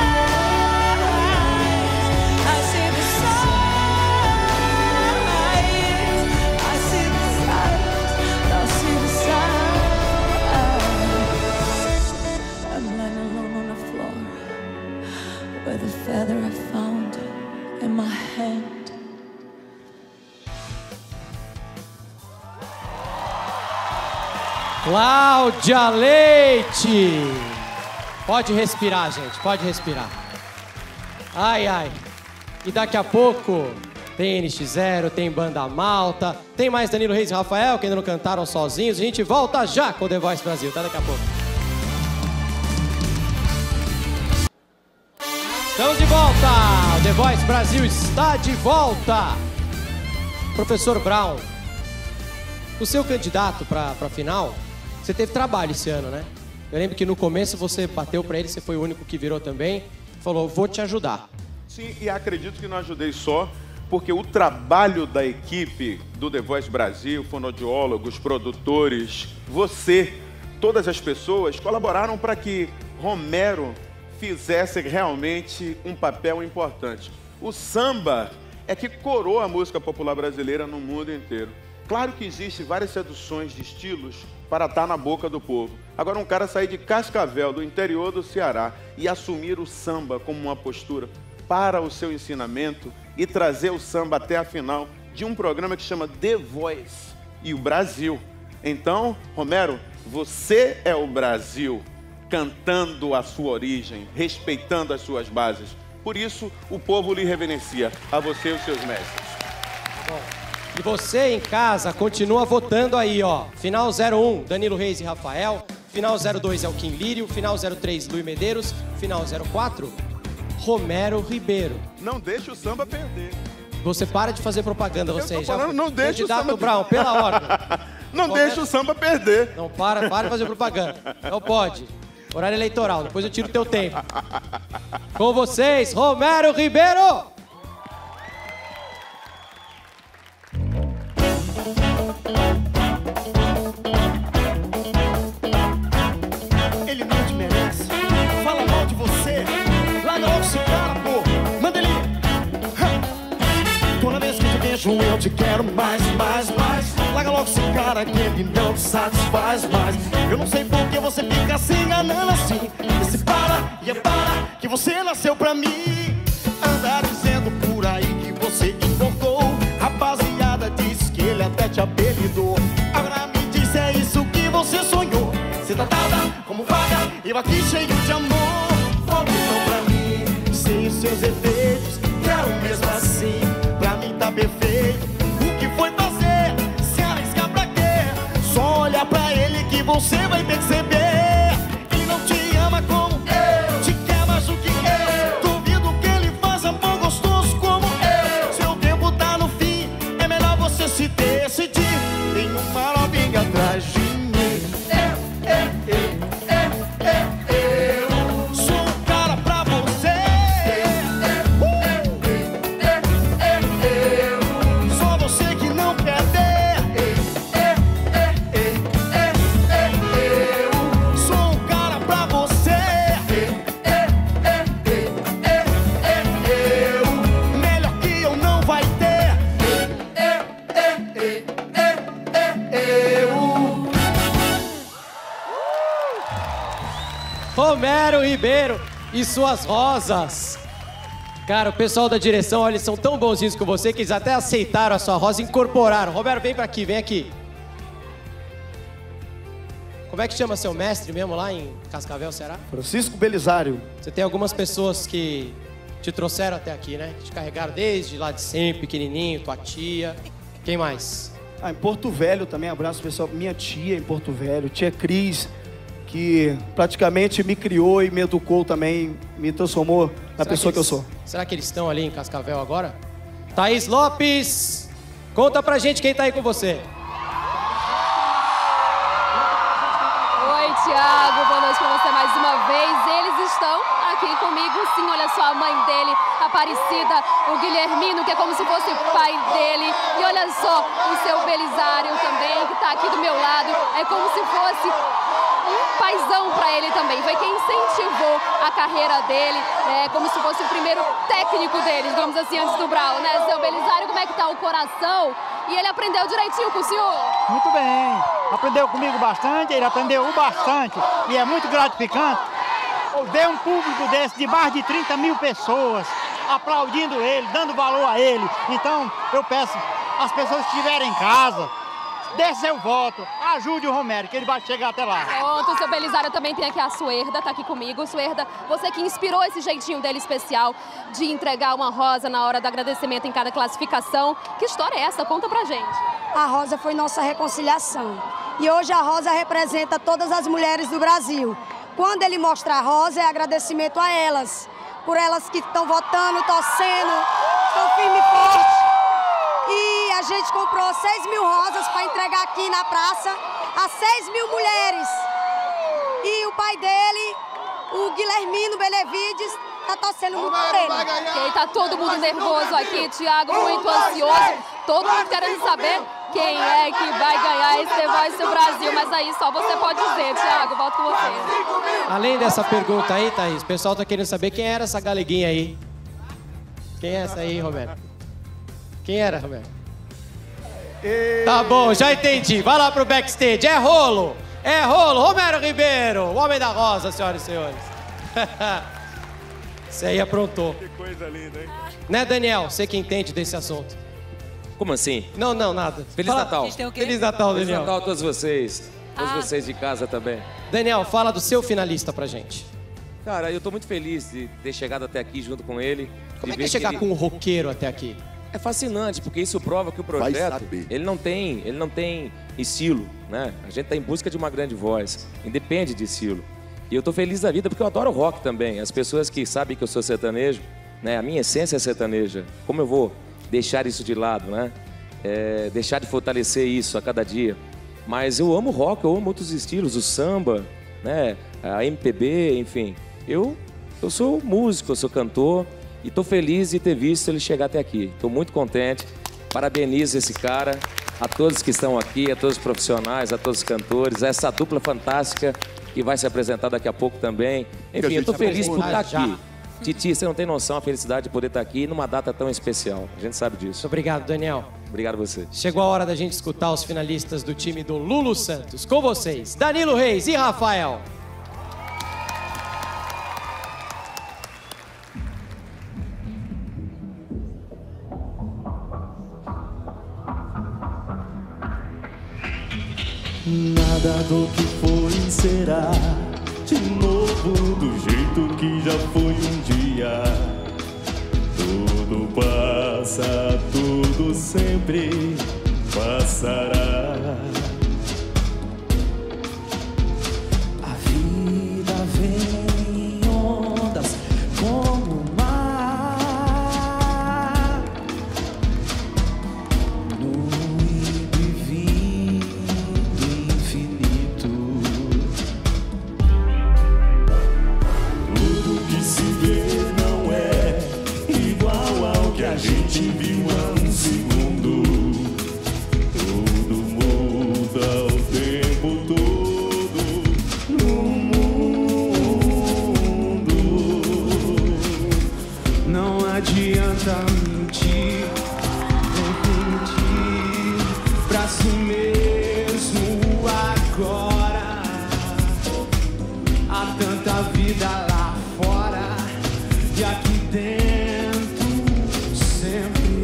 feather I found in my hand. Cláudia Leite! Pode respirar, gente, pode respirar. Ai, ai. E daqui a pouco tem N X Zero, tem Banda Malta, tem mais Danilo Reis e Rafael, que ainda não cantaram sozinhos. A gente volta já com o The Voice Brasil, tá? Daqui a pouco. Estamos de volta! O The Voice Brasil está de volta! Professor Brown, o seu candidato para a final, você teve trabalho esse ano, né? Eu lembro que no começo você bateu para ele, você foi o único que virou também, falou, vou te ajudar. Sim, e acredito que não ajudei só, porque o trabalho da equipe do The Voice Brasil, fonoaudiólogos, produtores, você, todas as pessoas colaboraram para que Romero fizesse realmente um papel importante. O samba é que coroa a música popular brasileira no mundo inteiro. Claro que existem várias seduções de estilos para estar na boca do povo. Agora, um cara sair de Cascavel, do interior do Ceará, e assumir o samba como uma postura para o seu ensinamento e trazer o samba até a final de um programa que chama The Voice e o Brasil. Então, Romero, você é o Brasil cantando a sua origem, respeitando as suas bases. Por isso, o povo lhe reverencia, a você e os seus mestres. Bom. E você em casa continua votando aí, ó. Final zero um, Danilo Reis e Rafael. Final zero dois é o Kim Lírio. Final zero três, Luiz Medeiros. Final zero quatro, Romero Ribeiro. Não deixe o samba perder. Você para de fazer propaganda, você. Eu tô falando, já... não deixe o samba... Brown, pela ordem. Não Romero... deixe o samba perder. Não, para, para de fazer propaganda. Não pode. Horário eleitoral, depois eu tiro o teu tempo. Com vocês, Romero Ribeiro! Ele não te merece, fala mal de você. Larga logo esse cara, pô, manda ele. Toda vez que te vejo eu te quero mais, mais, mais. Larga logo esse cara que ele não te satisfaz mais. Eu não sei por que você fica se enganando assim. Esse para e é para que você nasceu pra mim. Anda dizendo por aí que você importou. Rapaziada diz que ele até te apelidou. Agora me diz, é isso que você sonhou? Você tá dada como vaga, eu aqui cheio de amor. Fogo não pra mim, sem os seus efeitos. Quero mesmo assim, pra mim tá perfeito. O que foi fazer? Se arriscar pra quê? Só olhar pra ele que você vai perceber. Ele não te ama como eu, te quer mais do que eu. Duvido que ele faz amor gostoso como eu. Seu tempo tá no fim, é melhor você se decidir. Tem uma novinha atrás de mim. Eu, eu, eu, eu, eu sou um cara pra você. Só você que não quer ter. Eu sou um cara pra você. Melhor que eu não vai ter. Romero Ribeiro e suas rosas. Cara, o pessoal da direção, olha, eles são tão bonzinhos com você que eles até aceitaram a sua rosa e incorporaram. Romero, vem pra aqui, vem aqui. Como é que chama seu mestre mesmo lá em Cascavel, Ceará? Francisco Belisário. Você tem algumas pessoas que te trouxeram até aqui, né? Que te carregaram desde lá de sempre, pequenininho, tua tia. Quem mais? Ah, em Porto Velho também, abraço pessoal. Minha tia em Porto Velho, tia Cris, que praticamente me criou e me educou também, me transformou na pessoa que eu sou. Será que eles estão ali em Cascavel agora? Thaís Lopes, conta pra gente quem tá aí com você. Oi, Thiago, boa noite pra você mais uma vez. Eles estão aqui comigo, sim, olha só, a mãe dele, Aparecida, o Guilhermino, que é como se fosse o pai dele. E olha só, o seu Belisário também, que tá aqui do meu lado, é como se fosse um paizão pra ele também. Foi quem incentivou a carreira dele, é como se fosse o primeiro técnico dele, digamos assim, antes do Brown, né? Seu Belisário, como é que tá o coração? E ele aprendeu direitinho com o senhor? Muito bem. Aprendeu comigo bastante, ele aprendeu bastante. E é muito gratificante ver um público desse de mais de trinta mil pessoas aplaudindo ele, dando valor a ele. Então, eu peço às pessoas que estiverem em casa, dê seu voto, ajude o Romero, que ele vai chegar até lá. Pronto, seu Belisário, também tem aqui a Suerda, tá aqui comigo. Suerda, você que inspirou esse jeitinho dele especial de entregar uma rosa na hora do agradecimento em cada classificação. Que história é essa? Conta pra gente. A rosa foi nossa reconciliação. E hoje a rosa representa todas as mulheres do Brasil. Quando ele mostra a rosa, é agradecimento a elas, por elas que estão votando, torcendo, estão firme e forte. E a gente comprou seis mil rosas para entregar aqui na praça a seis mil mulheres. E o pai dele, o Guilhermino Benevides, tá torcendo muito por ele. Ok, tá todo mundo nervoso aqui, Thiago muito ansioso, todo mundo querendo saber quem é que vai ganhar esse The Voice Brasil. Mas aí só você pode dizer, Thiago, volto com você. Além dessa pergunta aí, Thaís, o pessoal tá querendo saber quem era essa galeguinha aí. Quem é essa aí, Romero? Quem era, Romero? Tá bom, já entendi. Vai lá pro backstage. É rolo! É rolo! Romero Ribeiro, o homem da rosa, senhoras e senhores. Isso aí aprontou. Que coisa linda, hein? Né, Daniel? Você que entende desse assunto. Como assim? Não, não, nada. Feliz Fala... Natal. Feliz Natal, Daniel. Feliz Natal a todos vocês. Todos Ah. vocês de casa também. Daniel, fala do seu finalista pra gente. Cara, eu tô muito feliz de ter chegado até aqui junto com ele. Como é que é chegar com um roqueiro até aqui? É fascinante, porque isso prova que o projeto, ele não tem, ele não tem estilo, né? A gente tá em busca de uma grande voz, independe de estilo. E eu tô feliz da vida porque eu adoro rock também. As pessoas que sabem que eu sou sertanejo, né? A minha essência é sertaneja. Como eu vou deixar isso de lado, né? É, deixar de fortalecer isso a cada dia. Mas eu amo rock, eu amo outros estilos, o samba, né? A M P B, enfim. Eu, eu sou músico, eu sou cantor. E tô feliz de ter visto ele chegar até aqui. Tô muito contente. Parabenizo esse cara, a todos que estão aqui, a todos os profissionais, a todos os cantores, a essa dupla fantástica que vai se apresentar daqui a pouco também. Enfim, eu tô feliz por estar aqui. Titi, você não tem noção a felicidade de poder estar aqui numa data tão especial. A gente sabe disso. Obrigado, Daniel. Obrigado a você. Chegou a hora da gente escutar os finalistas do time do Lulu Santos. Com vocês, Danilo Reis e Rafael. Nada do que foi será de novo do jeito que já foi um dia. Tudo passa, tudo sempre passará. A vida vem em ondas como o mar, no indo e vindo infinito. Tudo que se vê não é igual ao que a gente viu há um segundo. Tudo muda o tempo todo no mundo. Não adianta mentir, mentir pra si mesmo agora. Há tanta vida lá fora e aqui dentro sempre.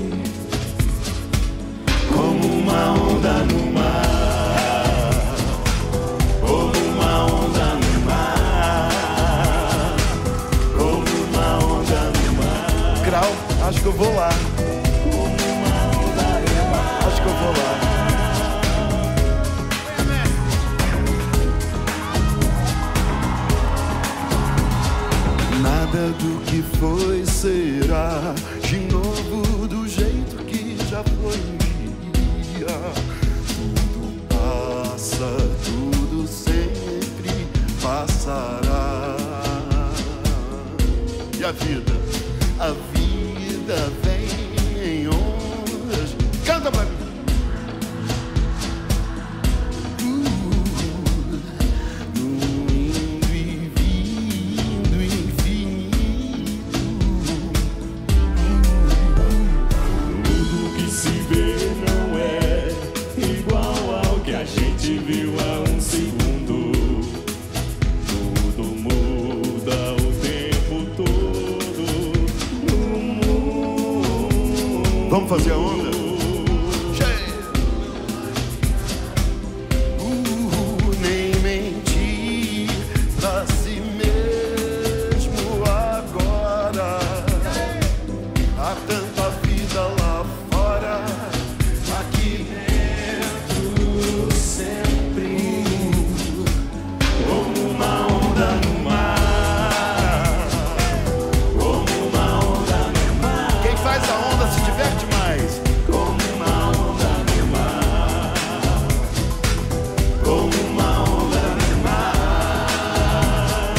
Como uma onda no mar, como uma onda no mar, como uma onda no mar. Grau, acho que eu vou lá. Como uma onda no mar. Acho que eu vou lá. Nada do que foi será de novo do jeito que já foi um dia. Tudo passa, tudo sempre passará. E a vida, a vida vem em ondas. Canta pra mim. Vamos fazer a onda? Uh, nem mentir pra si mesmo agora. Há tanta vida lá fora, aqui dentro sempre como uma onda no mar, como uma onda no mar. Quem faz a onda se diverte mais, como uma onda no mar, como uma onda no mar.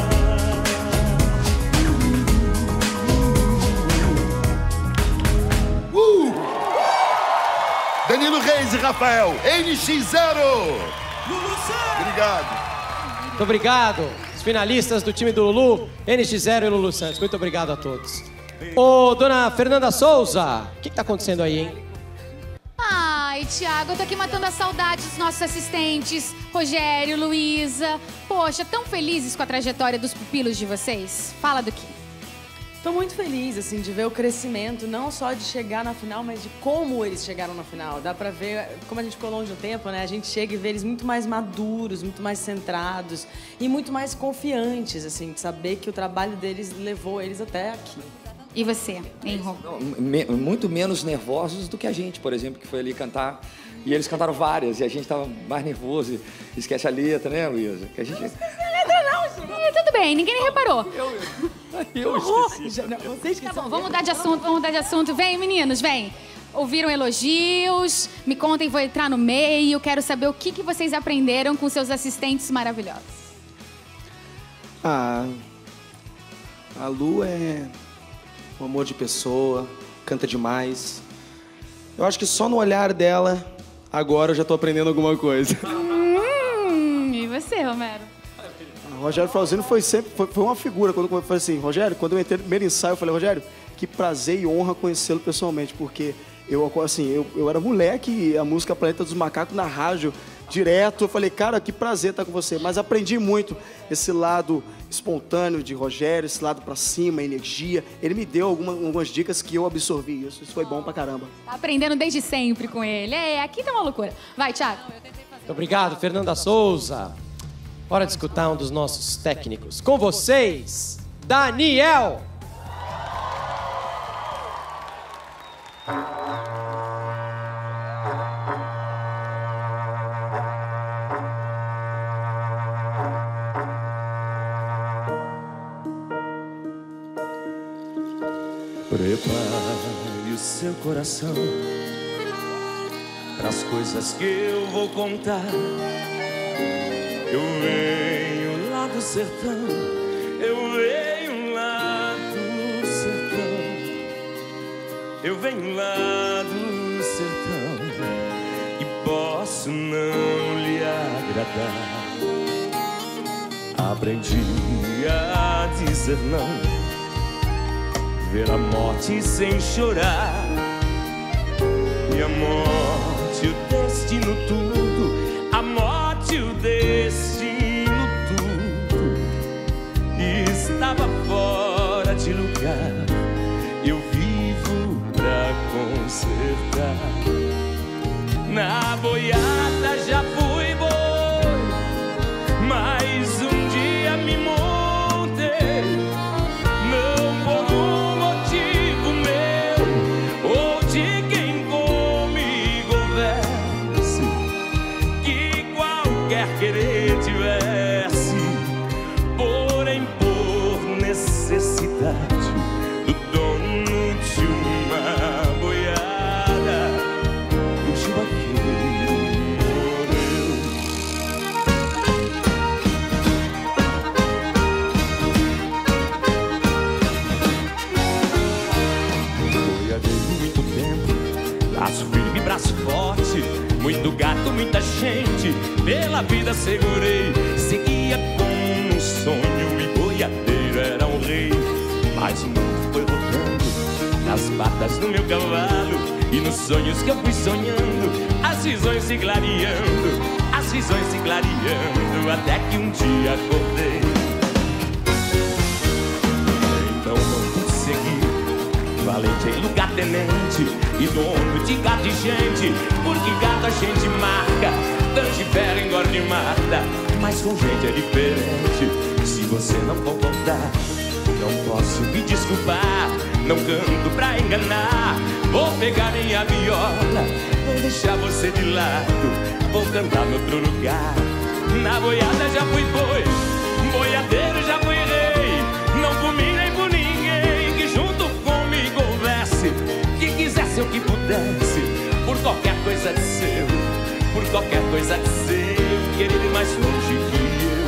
Uh! Danilo Reis e Rafael, N X zero. Obrigado. Muito obrigado. Os finalistas do time do Lulu, N X zero e Lulu Santos. Muito obrigado a todos. Ô, dona Fernanda Souza, o que, que tá acontecendo aí, hein? Ai, Thiago, eu tô aqui matando a saudade dos nossos assistentes, Rogério, Luísa. Poxa, tão felizes com a trajetória dos pupilos de vocês? Fala do que? Tô muito feliz, assim, de ver o crescimento, não só de chegar na final, mas de como eles chegaram na final. Dá pra ver, como a gente ficou longe um tempo, né? A gente chega e vê eles muito mais maduros, muito mais centrados e muito mais confiantes, assim, de saber que o trabalho deles levou eles até aqui. E você, hein, Rô? Me- muito menos nervosos do que a gente, por exemplo, que foi ali cantar. E eles cantaram várias, e a gente tava mais nervoso. Esquece a letra, né, Luísa? Que a gente... Não é letra não, gente. É, tudo bem, ninguém nem reparou. Eu, eu esqueci. Tá bom, vamos mudar de assunto, vamos mudar de assunto. Vem, meninos, vem. Ouviram elogios, me contem, vou entrar no meio. Quero saber o que, que vocês aprenderam com seus assistentes maravilhosos. Ah, a Lu é um amor de pessoa, canta demais. Eu acho que só no olhar dela, agora eu já tô aprendendo alguma coisa. Hum, e você, Romero? O Rogério Flauzino foi sempre foi, foi uma figura. Quando eu falei assim, Rogério, quando eu entrei no primeiro ensaio, eu falei, Rogério, que prazer e honra conhecê-lo pessoalmente, porque eu, assim, eu, eu era moleque e a música Planeta dos Macacos na rádio, direto. Eu falei, cara, que prazer estar com você. Mas aprendi muito esse lado espontâneo de Rogério, esse lado pra cima, energia. Ele me deu alguma, algumas dicas que eu absorvi. Isso, isso foi bom pra caramba. Tá aprendendo desde sempre com ele. É, aqui tá uma loucura. Vai, Thiago. Muito obrigado, Fernanda Souza. Hora de escutar um dos nossos técnicos. Com vocês, Daniel. Prepare o seu coração para as coisas que eu vou contar. Eu venho lá do sertão, eu venho lá do sertão, eu venho lá do sertão e posso não lhe agradar. Aprendi a dizer não, ver a morte sem chorar, e a morte, o destino tudo, a morte, o destino tudo, estava fora de lugar. Eu vivo pra consertar. Na boiada já fui boi, mas um dia me montei. Não por um motivo meu ou de quem comigo houvesse, que qualquer querer tivesse, porém por necessidade do dono de uma boiada, o churrasqueiro morreu. Boiadeiro muito tempo, braço firme, braço forte, muito gato, muita gente, pela vida segurei, seguia como um sonho e boiadeiro era um rei. Mas o mundo foi rodando nas patas do meu cavalo, e nos sonhos que eu fui sonhando, as visões se clareando, as visões se clareando, até que um dia acordei. Então não pude seguir, valente em lugar tenente e dono de gato e gente, porque gato a gente marca, Dante ferro engorda e mata, mas com gente é diferente. Se você não concordar, não posso me desculpar, não canto pra enganar. Vou pegar minha viola, vou deixar você de lado, vou cantar em outro lugar. Na boiada já fui boi, boiadeiro já fui rei, não comi nem por ninguém que junto comigo houvesse, que quisesse ou que pudesse, por qualquer coisa de seu, por qualquer coisa de seu, querer ir mais longe que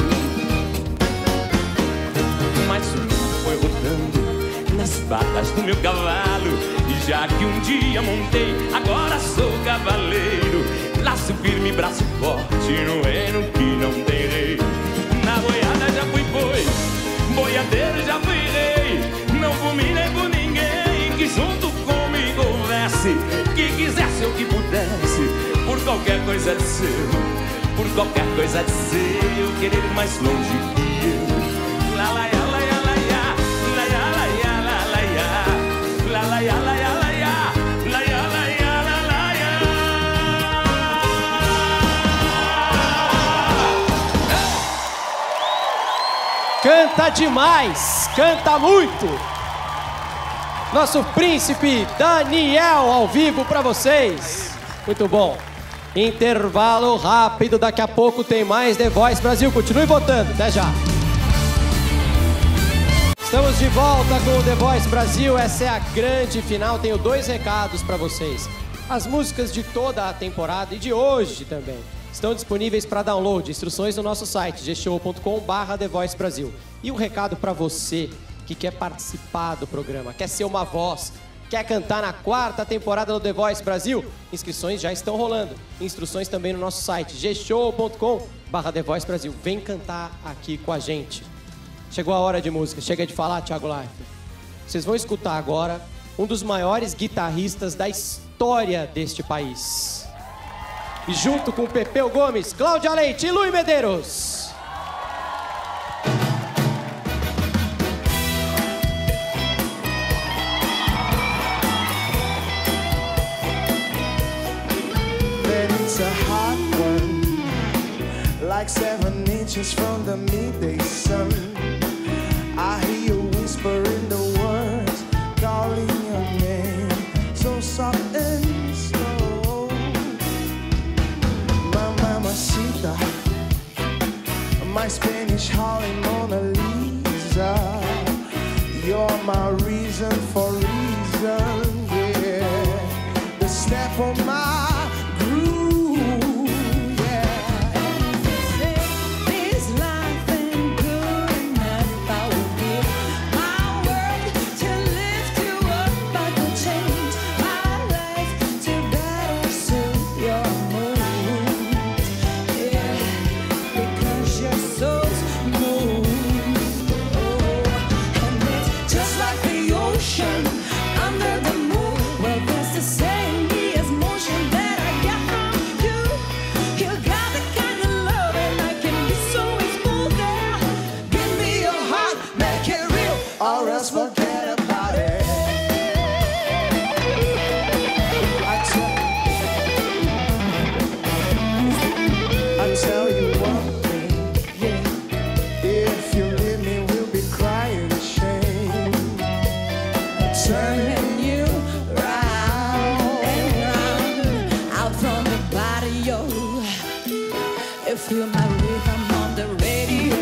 eu. Mas o tempo foi rodando nas patas do meu cavalo, e já que um dia montei, agora sou cavaleiro. Laço firme, braço forte no reino que não tem rei. Na boiada já fui boi, boiadeiro já fui rei, não comi nem por ninguém que junto comigo houvesse, que quisesse ou que pudesse, por qualquer coisa de seu, por qualquer coisa de seu, querer ir mais longe que eu. La la ya, la ya, la ya, la ya, la ya, la la ya, la la ya, la ya, la ya, la ya, la ya, la la ya. Canta demais, canta muito. Nosso príncipe Daniel ao vivo pra vocês. Muito bom. Intervalo rápido, daqui a pouco tem mais The Voice Brasil. Continue votando, até já. Estamos de volta com o The Voice Brasil. Essa é a grande final. Tenho dois recados pra vocês. As músicas de toda a temporada e de hoje também estão disponíveis para download. Instruções no nosso site g show ponto com barra The Voice Brasil. E um recado para você que quer participar do programa, quer ser uma voz, quer cantar na quarta temporada do The Voice Brasil? Inscrições já estão rolando. Instruções também no nosso site g show ponto com barra The Voice Brasil. Vem cantar aqui com a gente. Chegou a hora de música. Chega de falar, Thiago Leifert. Vocês vão escutar agora um dos maiores guitarristas da história deste país. E junto com Pepeu Gomes, Cláudia Leite e Luiz Medeiros. It's a hot one, like seven inches from the midday sun. I hear you whisper in the words, calling your name, so soft and slow. My mamacita, my Spanish Harlem Mona Lisa. You're my reason for reason, yeah. The step on my feel my rhythm on the radio.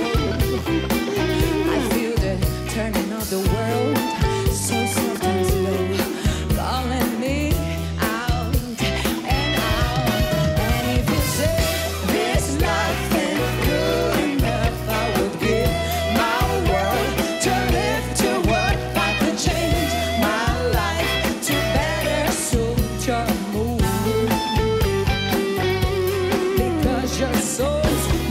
I feel the turning of the world, so soft and slow, calling me out and out. And if you say this life ain't good enough, I would give my world to live to work. I could change my life to better suit your mood, because you're so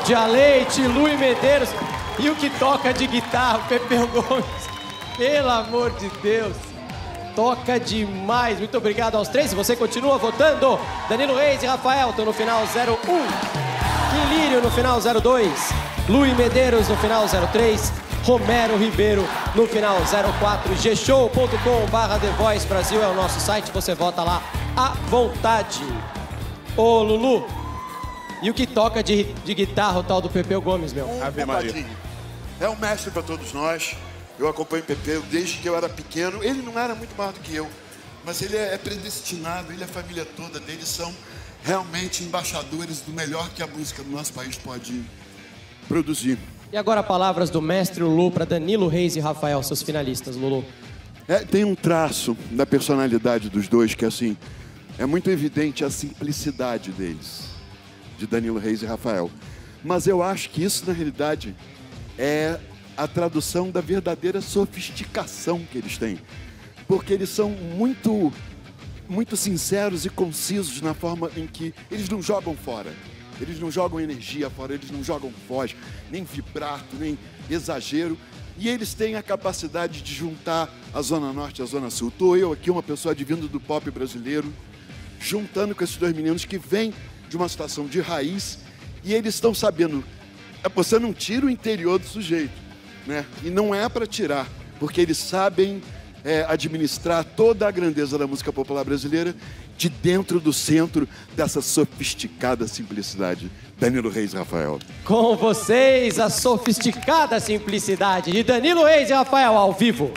Cláudia Leite, Luí Medeiros e o que toca de guitarra, o Pepeu Gomes. Pelo amor de Deus, toca demais. Muito obrigado aos três. E você continua votando. Danilo Reis e Rafael estão no final zero um. Quilírio no final zero dois. Luí Medeiros no final zero três. Romero Ribeiro no final zero quatro. g show ponto com barra The Voice Brasil é o nosso site. Você vota lá à vontade. Ô, Lulu, e o que toca de, de guitarra o tal do Pepeu Gomes, meu? Ave Maria. É um mestre para todos nós. Eu acompanho o Pepeu desde que eu era pequeno. Ele não era muito maior do que eu, mas ele é predestinado, ele e a família toda dele são realmente embaixadores do melhor que a música do nosso país pode produzir. E agora palavras do mestre Lulu para Danilo Reis e Rafael, seus finalistas, Lulu. É, tem um traço da personalidade dos dois que, assim, é muito evidente a simplicidade deles, de Danilo Reis e Rafael. Mas eu acho que isso, na realidade, é a tradução da verdadeira sofisticação que eles têm. Porque eles são muito, muito sinceros e concisos na forma em que eles não jogam fora. Eles não jogam energia fora, eles não jogam voz, nem vibrato, nem exagero. E eles têm a capacidade de juntar a Zona Norte e a Zona Sul. Estou eu aqui, uma pessoa advindo do pop brasileiro, juntando com esses dois meninos que vêm de uma situação de raiz e eles estão sabendo, você não tira o interior do sujeito, né? E não é para tirar, porque eles sabem é, administrar toda a grandeza da música popular brasileira de dentro do centro dessa sofisticada simplicidade. Danilo Reis e Rafael. Com vocês, a sofisticada simplicidade de Danilo Reis e Rafael ao vivo.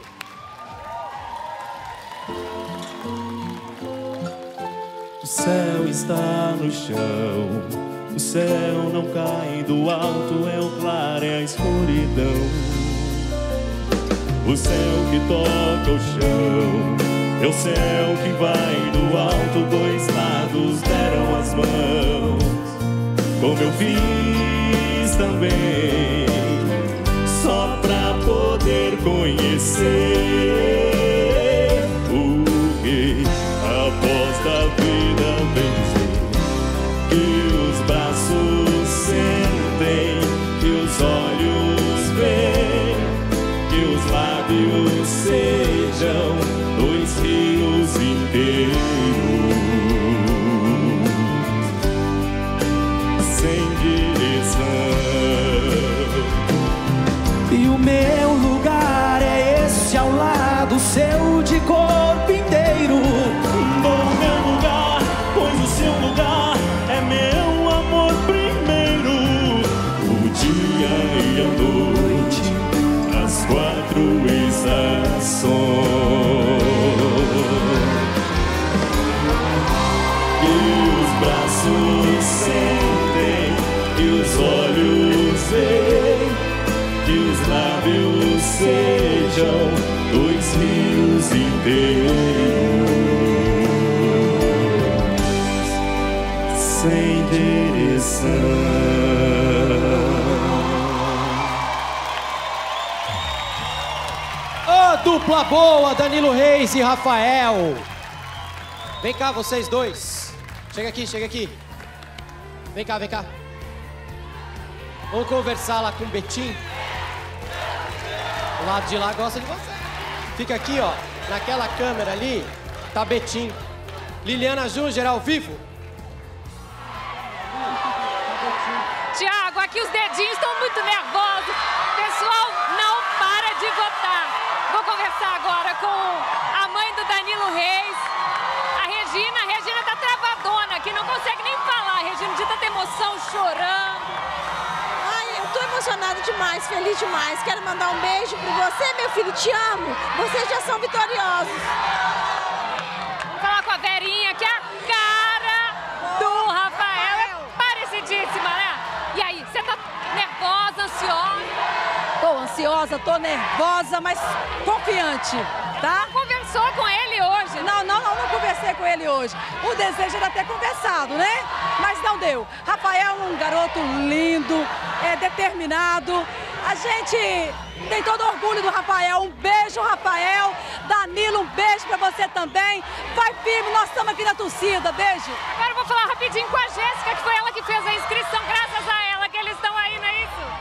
O céu está no chão, o céu não cai do alto, é o claro, é a escuridão. O céu que toca o chão, é o céu que vai do alto, dois lados deram as mãos. Como eu fiz também, só pra poder conhecer o que após da vida vencer, que os braços sentem, que os olhos veem, que os lábios sejam dois rios inteiros, sem direção. E o meu lugar é esse ao lado seu de corpo inteiro. Vou no meu lugar, pois o seu lugar é meu amor primeiro. O dia e a noite, as quatro estações. Que os braços sentem, que os olhos veem, que os lábios sejam dois rios inteiros, sem direção. Ô, dupla boa, Danilo Reis e Rafael. Vem cá, vocês dois. Chega aqui, chega aqui. Vem cá, vem cá. Vamos conversar lá com o Betim. O lado de lá gosta de você. Fica aqui, ó, naquela câmera ali, tá Betim. Liliana Junger ao vivo. Tiago, aqui os dedinhos estão muito nervosos. Pessoal, não para de votar. Vou conversar agora com a mãe do Danilo Reis, a Regina. A Regina tá travadona aqui, não consegue nem falar. Regina, de tanta emoção, chorando. Ai, eu tô emocionada demais, feliz demais. Quero mandar um beijo pra você, meu filho, te amo. Vocês já são vitoriosos. Vamos falar com a Verinha, que a cara do Rafael é parecidíssima, né? E aí, você tá nervosa, ansiosa? Tô ansiosa, tô nervosa, mas confiante, tá? Conversou com ele hoje? Não, não, não, não conversei com ele hoje. O desejo era ter conversado, né? Mas não deu. Rafael é um garoto lindo, é determinado. A gente tem todo orgulho do Rafael. Um beijo, Rafael. Danilo, um beijo pra você também. Vai firme, nós estamos aqui na torcida. Beijo. Agora eu vou falar rapidinho com a Jéssica, que foi ela que fez a inscrição, graças a ela que eles estão aí.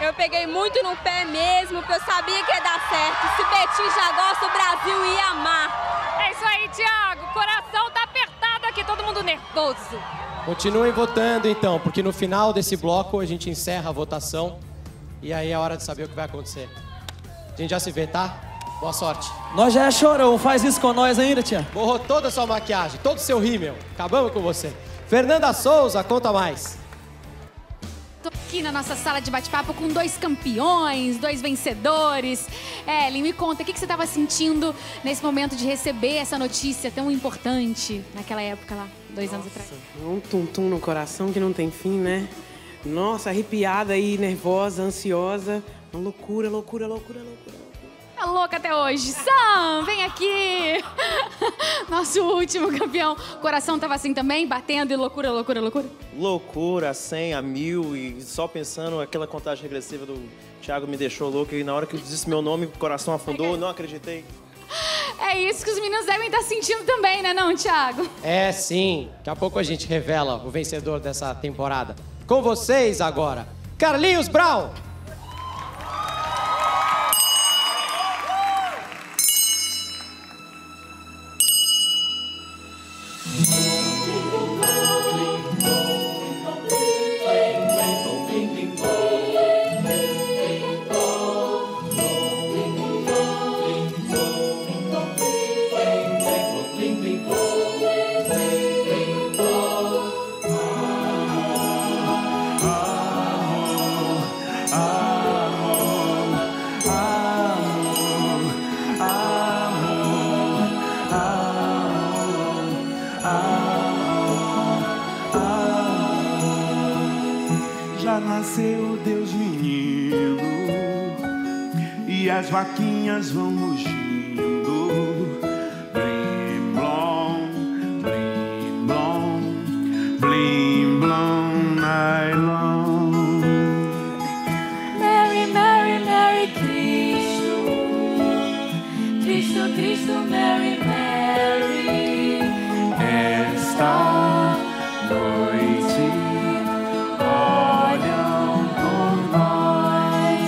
Eu peguei muito no pé mesmo, porque eu sabia que ia dar certo. Se Betinho já gosta, o Brasil ia amar. É isso aí, Thiago. O coração tá apertado aqui, todo mundo nervoso. Continuem votando, então, porque no final desse bloco a gente encerra a votação e aí é hora de saber o que vai acontecer. A gente já se vê, tá? Boa sorte. Nós já é chorão, faz isso com nós ainda, tia. Borrou toda a sua maquiagem, todo o seu rímel. Acabamos com você. Fernanda Souza, conta mais. Tô aqui na nossa sala de bate-papo com dois campeões, dois vencedores. Ellen, me conta, o que, que você estava sentindo nesse momento de receber essa notícia tão importante naquela época lá, dois Nossa, anos atrás? Um tum-tum no coração que não tem fim, né? Nossa, arrepiada aí, nervosa, ansiosa. Uma loucura, loucura, loucura, loucura. Tá louca até hoje. Sam, vem aqui. Nosso último campeão. O coração tava assim também, batendo e loucura, loucura, loucura? Loucura, cem a mil e só pensando aquela contagem regressiva do Thiago me deixou louco e na hora que eu disse meu nome, o coração afundou, não acreditei. É isso que os meninos devem estar sentindo também, né não, Thiago? É, sim. Daqui a pouco a gente revela o vencedor dessa temporada. Com vocês agora, Carlinhos Brown. Já nasceu Deus menino e as vaquinhas vão mugindo. Blim blom, blim blom, blim blom, nylon. Mary, Mary, Mary Cristo, Cristo, Cristo, Mary, Mary. Esta noite olham por nós,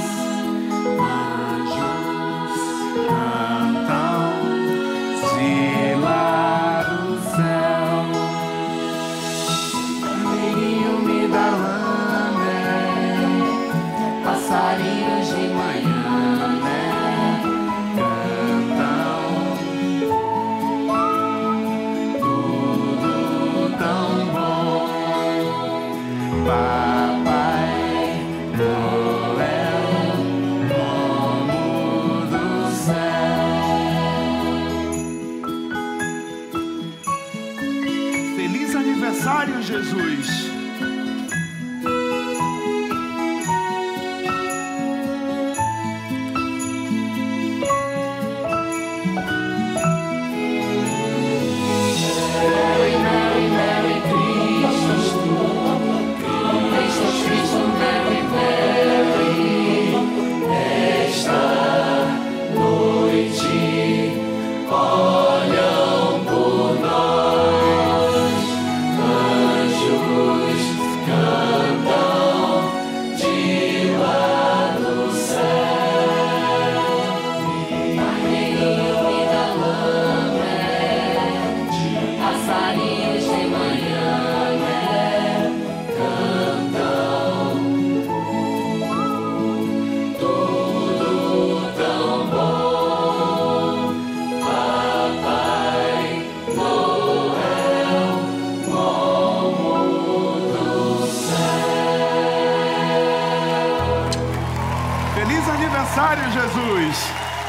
anjos cantam, se lá do céu. Amiguinho me dá lama, passarinhos de manhã, né? Cantam, tudo tão bom. Papai Noel, como do céu. Feliz aniversário, Jesus! Mary, Mary, Mary, Cristo, Cristo, Cristo, Mary, Mary. Esta noite olham por nós, anjos cantam de lá do céu. Amiguinho me dá lama, passarinhos de manhã, né? Cantam, tudo tão bom. Papai Noel, como do céu. Feliz aniversário, Jesus!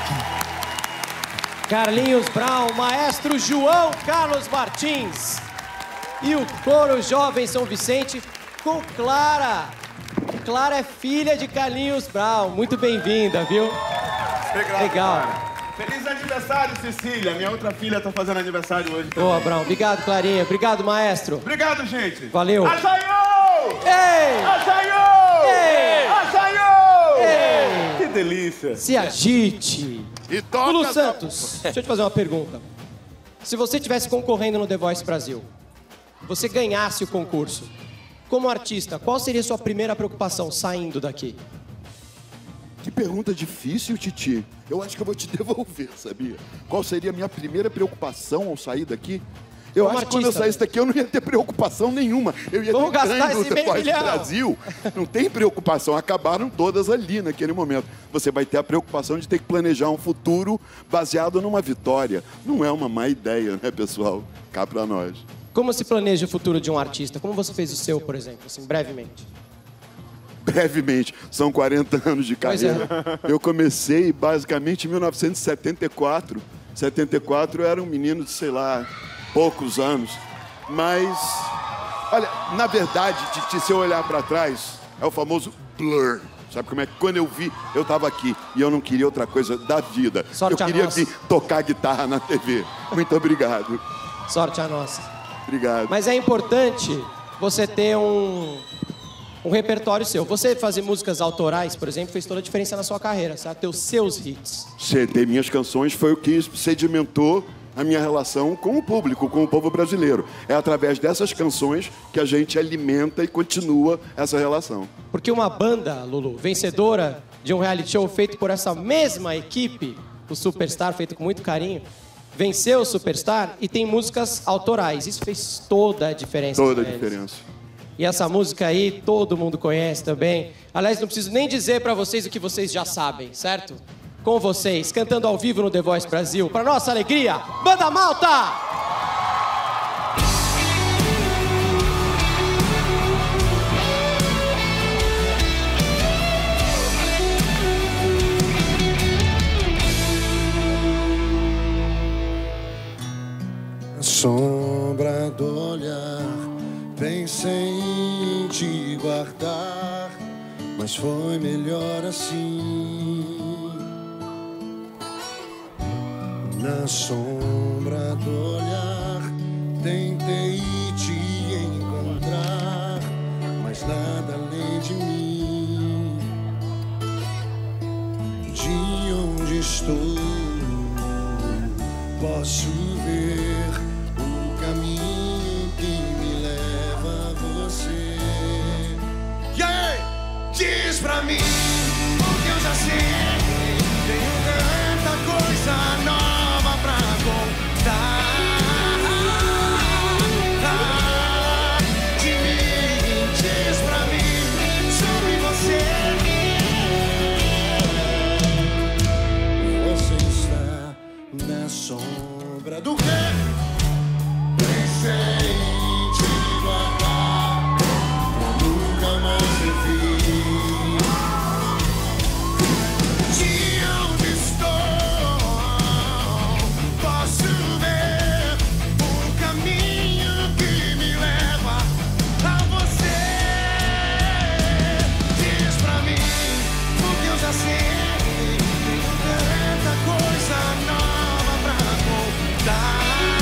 Carlinhos Brown, maestro João Carlos Martins e o coro jovem São Vicente com Clara. Clara é filha de Carlinhos Brown. Muito bem-vinda, viu? Obrigado, Legal. cara. Feliz aniversário, Cecília. Minha outra filha tá fazendo aniversário hoje também. Boa, Brown. Obrigado, Clarinha. Obrigado, maestro. Obrigado, gente. Valeu. Açaiô! Ei! Açaiô! Ei! Açaiô! Ei! Que delícia. Se agite. E toca, Lulu Santos, deixa eu te fazer uma pergunta. Se você estivesse concorrendo no The Voice Brasil, você ganhasse o concurso, como artista, qual seria a sua primeira preocupação saindo daqui? Que pergunta difícil, Titi. Eu acho que eu vou te devolver, sabia? Qual seria a minha primeira preocupação ao sair daqui? Eu Como acho que quando eu artista, saísse daqui eu não ia ter preocupação nenhuma. Eu ia Vamos ter gastar ganho esse no meio Depois milhão. Brasil. Não tem preocupação. Acabaram todas ali naquele momento. Você vai ter a preocupação de ter que planejar um futuro baseado numa vitória. Não é uma má ideia, né, pessoal? Cá pra nós. Como se planeja o futuro de um artista? Como você fez o seu, por exemplo, assim, brevemente? Brevemente, são quarenta anos de Pois é. carreira. Eu comecei basicamente em mil novecentos e setenta e quatro. setenta e quatro eu era um menino de, sei lá, poucos anos. Mas, olha, na verdade, Titi, se eu olhar pra trás, é o famoso blur. Sabe como é que quando eu vi, eu tava aqui e eu não queria outra coisa da vida. Sorte eu a queria nossa. vir tocar guitarra na T V. Muito obrigado. Sorte a nossa. Obrigado. Mas é importante você ter um, um repertório seu. Você fazer músicas autorais, por exemplo, fez toda a diferença na sua carreira, sabe? Ter os seus hits. C D Minhas Canções foi o que sedimentou a minha relação com o público, com o povo brasileiro. É através dessas canções que a gente alimenta e continua essa relação. Porque uma banda, Lulu, vencedora de um reality show feito por essa mesma equipe, o Superstar, feito com muito carinho, venceu o Superstar e tem músicas autorais. Isso fez toda a diferença. Toda a pra eles. diferença. E essa música aí, todo mundo conhece também. Aliás, não preciso nem dizer pra vocês o que vocês já sabem, certo? Com vocês, cantando ao vivo no The Voice Brasil, pra nossa alegria, Banda Malta! A sombra do olhar, pensei em te guardar, mas foi melhor assim. Na sombra do olhar, tentei te encontrar, mas nada além de mim. De onde estou, posso ver o caminho que me leva a você. Yeah! Diz pra mim o que eu já sei. Tenho tanta coisa nova pra contar. De mim, diz pra mim sobre você. Você está na sombra do quê? Pensei em te guardar pra nunca mais te vir. De onde estou, posso ver o caminho que me leva a você. Diz pra mim o que eu já sei. Tenho tanta coisa nova pra contar.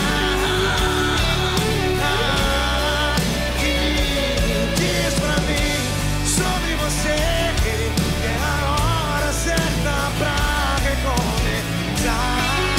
Diz pra mim sobre você, que é a hora certa pra recomeçar.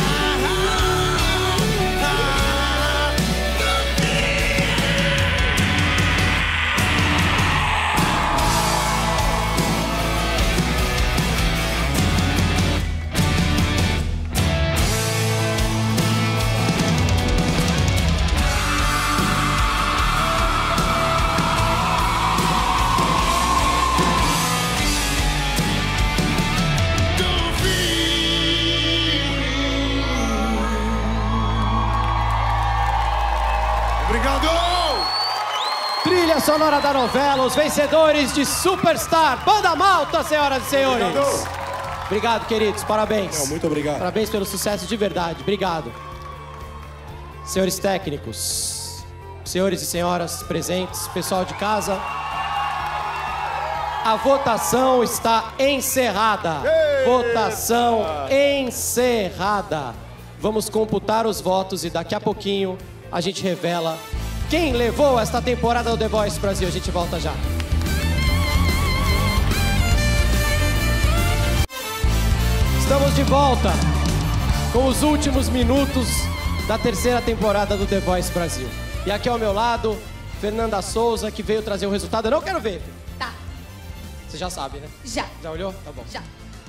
Obrigado! Trilha sonora da novela, os vencedores de Superstar, Banda Malta, senhoras e senhores. Obrigado. Obrigado, queridos, parabéns. Não, muito obrigado. Parabéns pelo sucesso de verdade, obrigado. Senhores técnicos, senhores e senhoras presentes, pessoal de casa, a votação está encerrada. Votação encerrada. Vamos computar os votos e daqui a pouquinho a gente revela quem levou esta temporada do The Voice Brasil. A gente volta já. Estamos de volta com os últimos minutos da terceira temporada do The Voice Brasil. E aqui ao meu lado, Fernanda Souza, que veio trazer o resultado. Eu não quero ver. Tá. Você já sabe, né? Já. Já olhou? Tá bom. Já.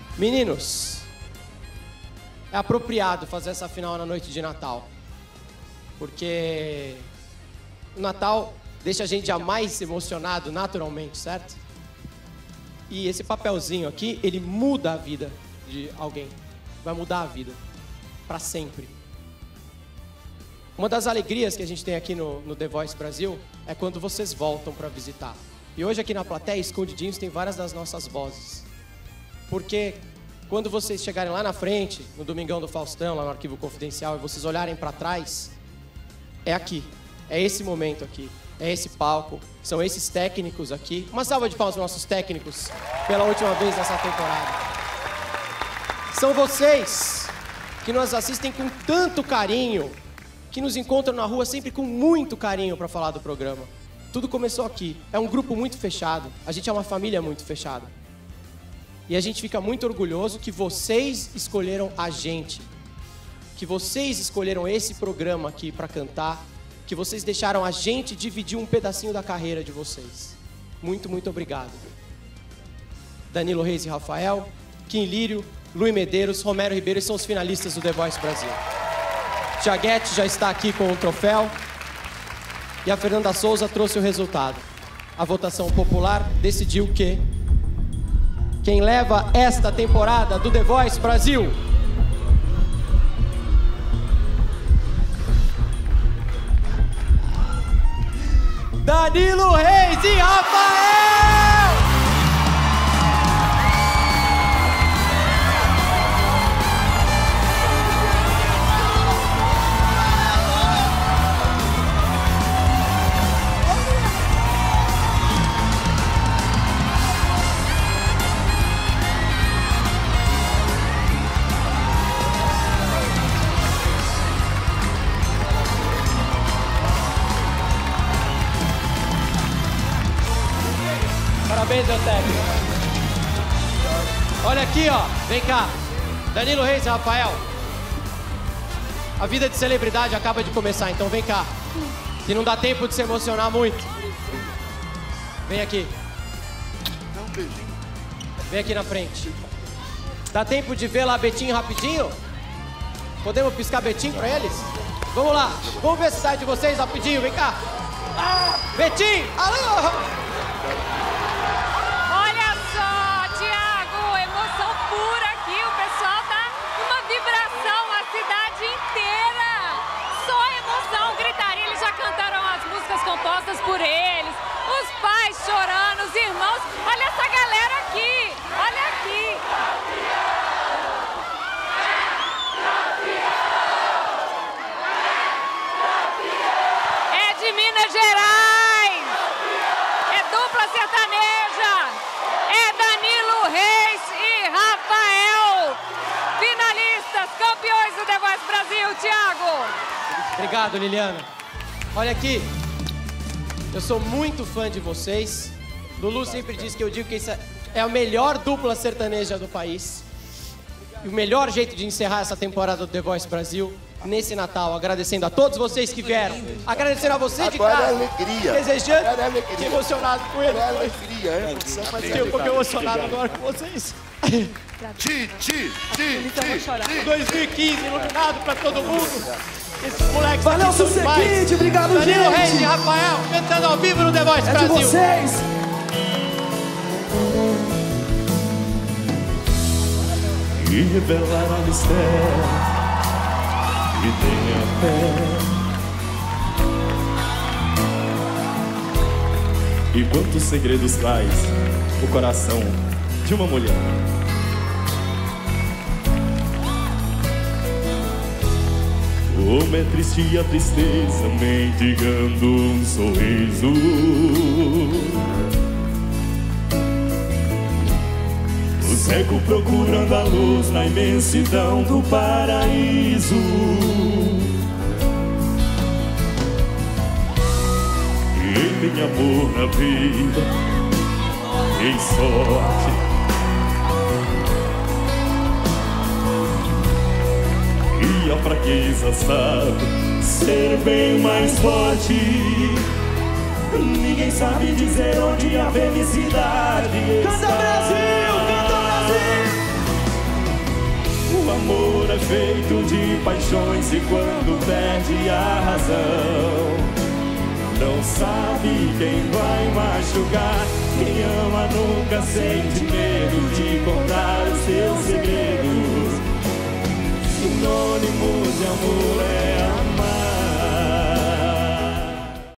Meninos, é apropriado fazer essa final na noite de Natal. Porque o Natal deixa a gente já mais emocionado naturalmente, certo? E esse papelzinho aqui, ele muda a vida de alguém. Vai mudar a vida. Pra sempre. Uma das alegrias que a gente tem aqui no, no The Voice Brasil é quando vocês voltam pra visitar. E hoje aqui na plateia, escondidinhos, tem várias das nossas vozes. Porque quando vocês chegarem lá na frente, no Domingão do Faustão, lá no Arquivo Confidencial, e vocês olharem pra trás, é aqui. É esse momento aqui. É esse palco. São esses técnicos aqui. Uma salva de palmas para os nossos técnicos pela última vez nessa temporada. São vocês que nos assistem com tanto carinho, que nos encontram na rua sempre com muito carinho para falar do programa. Tudo começou aqui. É um grupo muito fechado. A gente é uma família muito fechada. E a gente fica muito orgulhoso que vocês escolheram a gente. Que vocês escolheram esse programa aqui para cantar. Que vocês deixaram a gente dividir um pedacinho da carreira de vocês. Muito, muito obrigado. Danilo Reis e Rafael, Kim Lírio, Luí Medeiros, Romero Ribeiro são os finalistas do The Voice Brasil. Tiaguete já está aqui com o troféu. E a Fernanda Souza trouxe o resultado. A votação popular decidiu que quem leva esta temporada do The Voice Brasil Danilo Reis e Rafael! Parabéns, meu técnico. Olha aqui, ó. Vem cá. Danilo Reis e Rafael. A vida de celebridade acaba de começar, então vem cá. Que não dá tempo de se emocionar muito. Vem aqui. Dá um beijinho. Vem aqui na frente. Dá tempo de ver lá Betinho rapidinho? Podemos piscar Betinho pra eles? Vamos lá. Vamos ver se sai de vocês rapidinho. Vem cá. Ah, Betinho! Alô! Compostas por eles, os pais chorando, os irmãos. Olha essa galera aqui, olha aqui. É de Minas Gerais, é dupla sertaneja, é Danilo Reis e Rafael, finalistas, campeões do The Voice Brasil. Thiago. Obrigado, Liliana. Olha aqui. Eu sou muito fã de vocês. Lulu sempre diz que eu digo que essa é a melhor dupla sertaneja do país. E o melhor jeito de encerrar essa temporada do The Voice Brasil nesse Natal, agradecendo a todos vocês que vieram. Agradecendo a você de Agora casa. é alegria. Desejando. Agora é alegria. Emocionado com ele. Agora é alegria, é? Fiquei um pouco emocionado agora com vocês. Ti, ti, ti, ti. dois mil e quinze, iluminado pra todo mundo. Esses moleques Valeu, aqui são demais. Sucequite, obrigado, Danilo gente. Reis e Rafael, cantando ao vivo no The Voice É Brasil. de vocês. E revelar a mistério e tenha fé. E quantos segredos traz o coração de uma mulher. Como é triste a tristeza mendigando um sorriso. O cego procurando a luz na imensidão do paraíso. Quem tem amor na vida, tem sorte. E a fraqueza sabe ser bem mais forte. Ninguém sabe dizer onde a felicidade está. Canta Brasil, canta Brasil. O amor é feito de paixões e quando perde a razão, não sabe quem vai machucar. Quem ama nunca sente medo de contar os seus segredos. Sinônimo de amor é amor.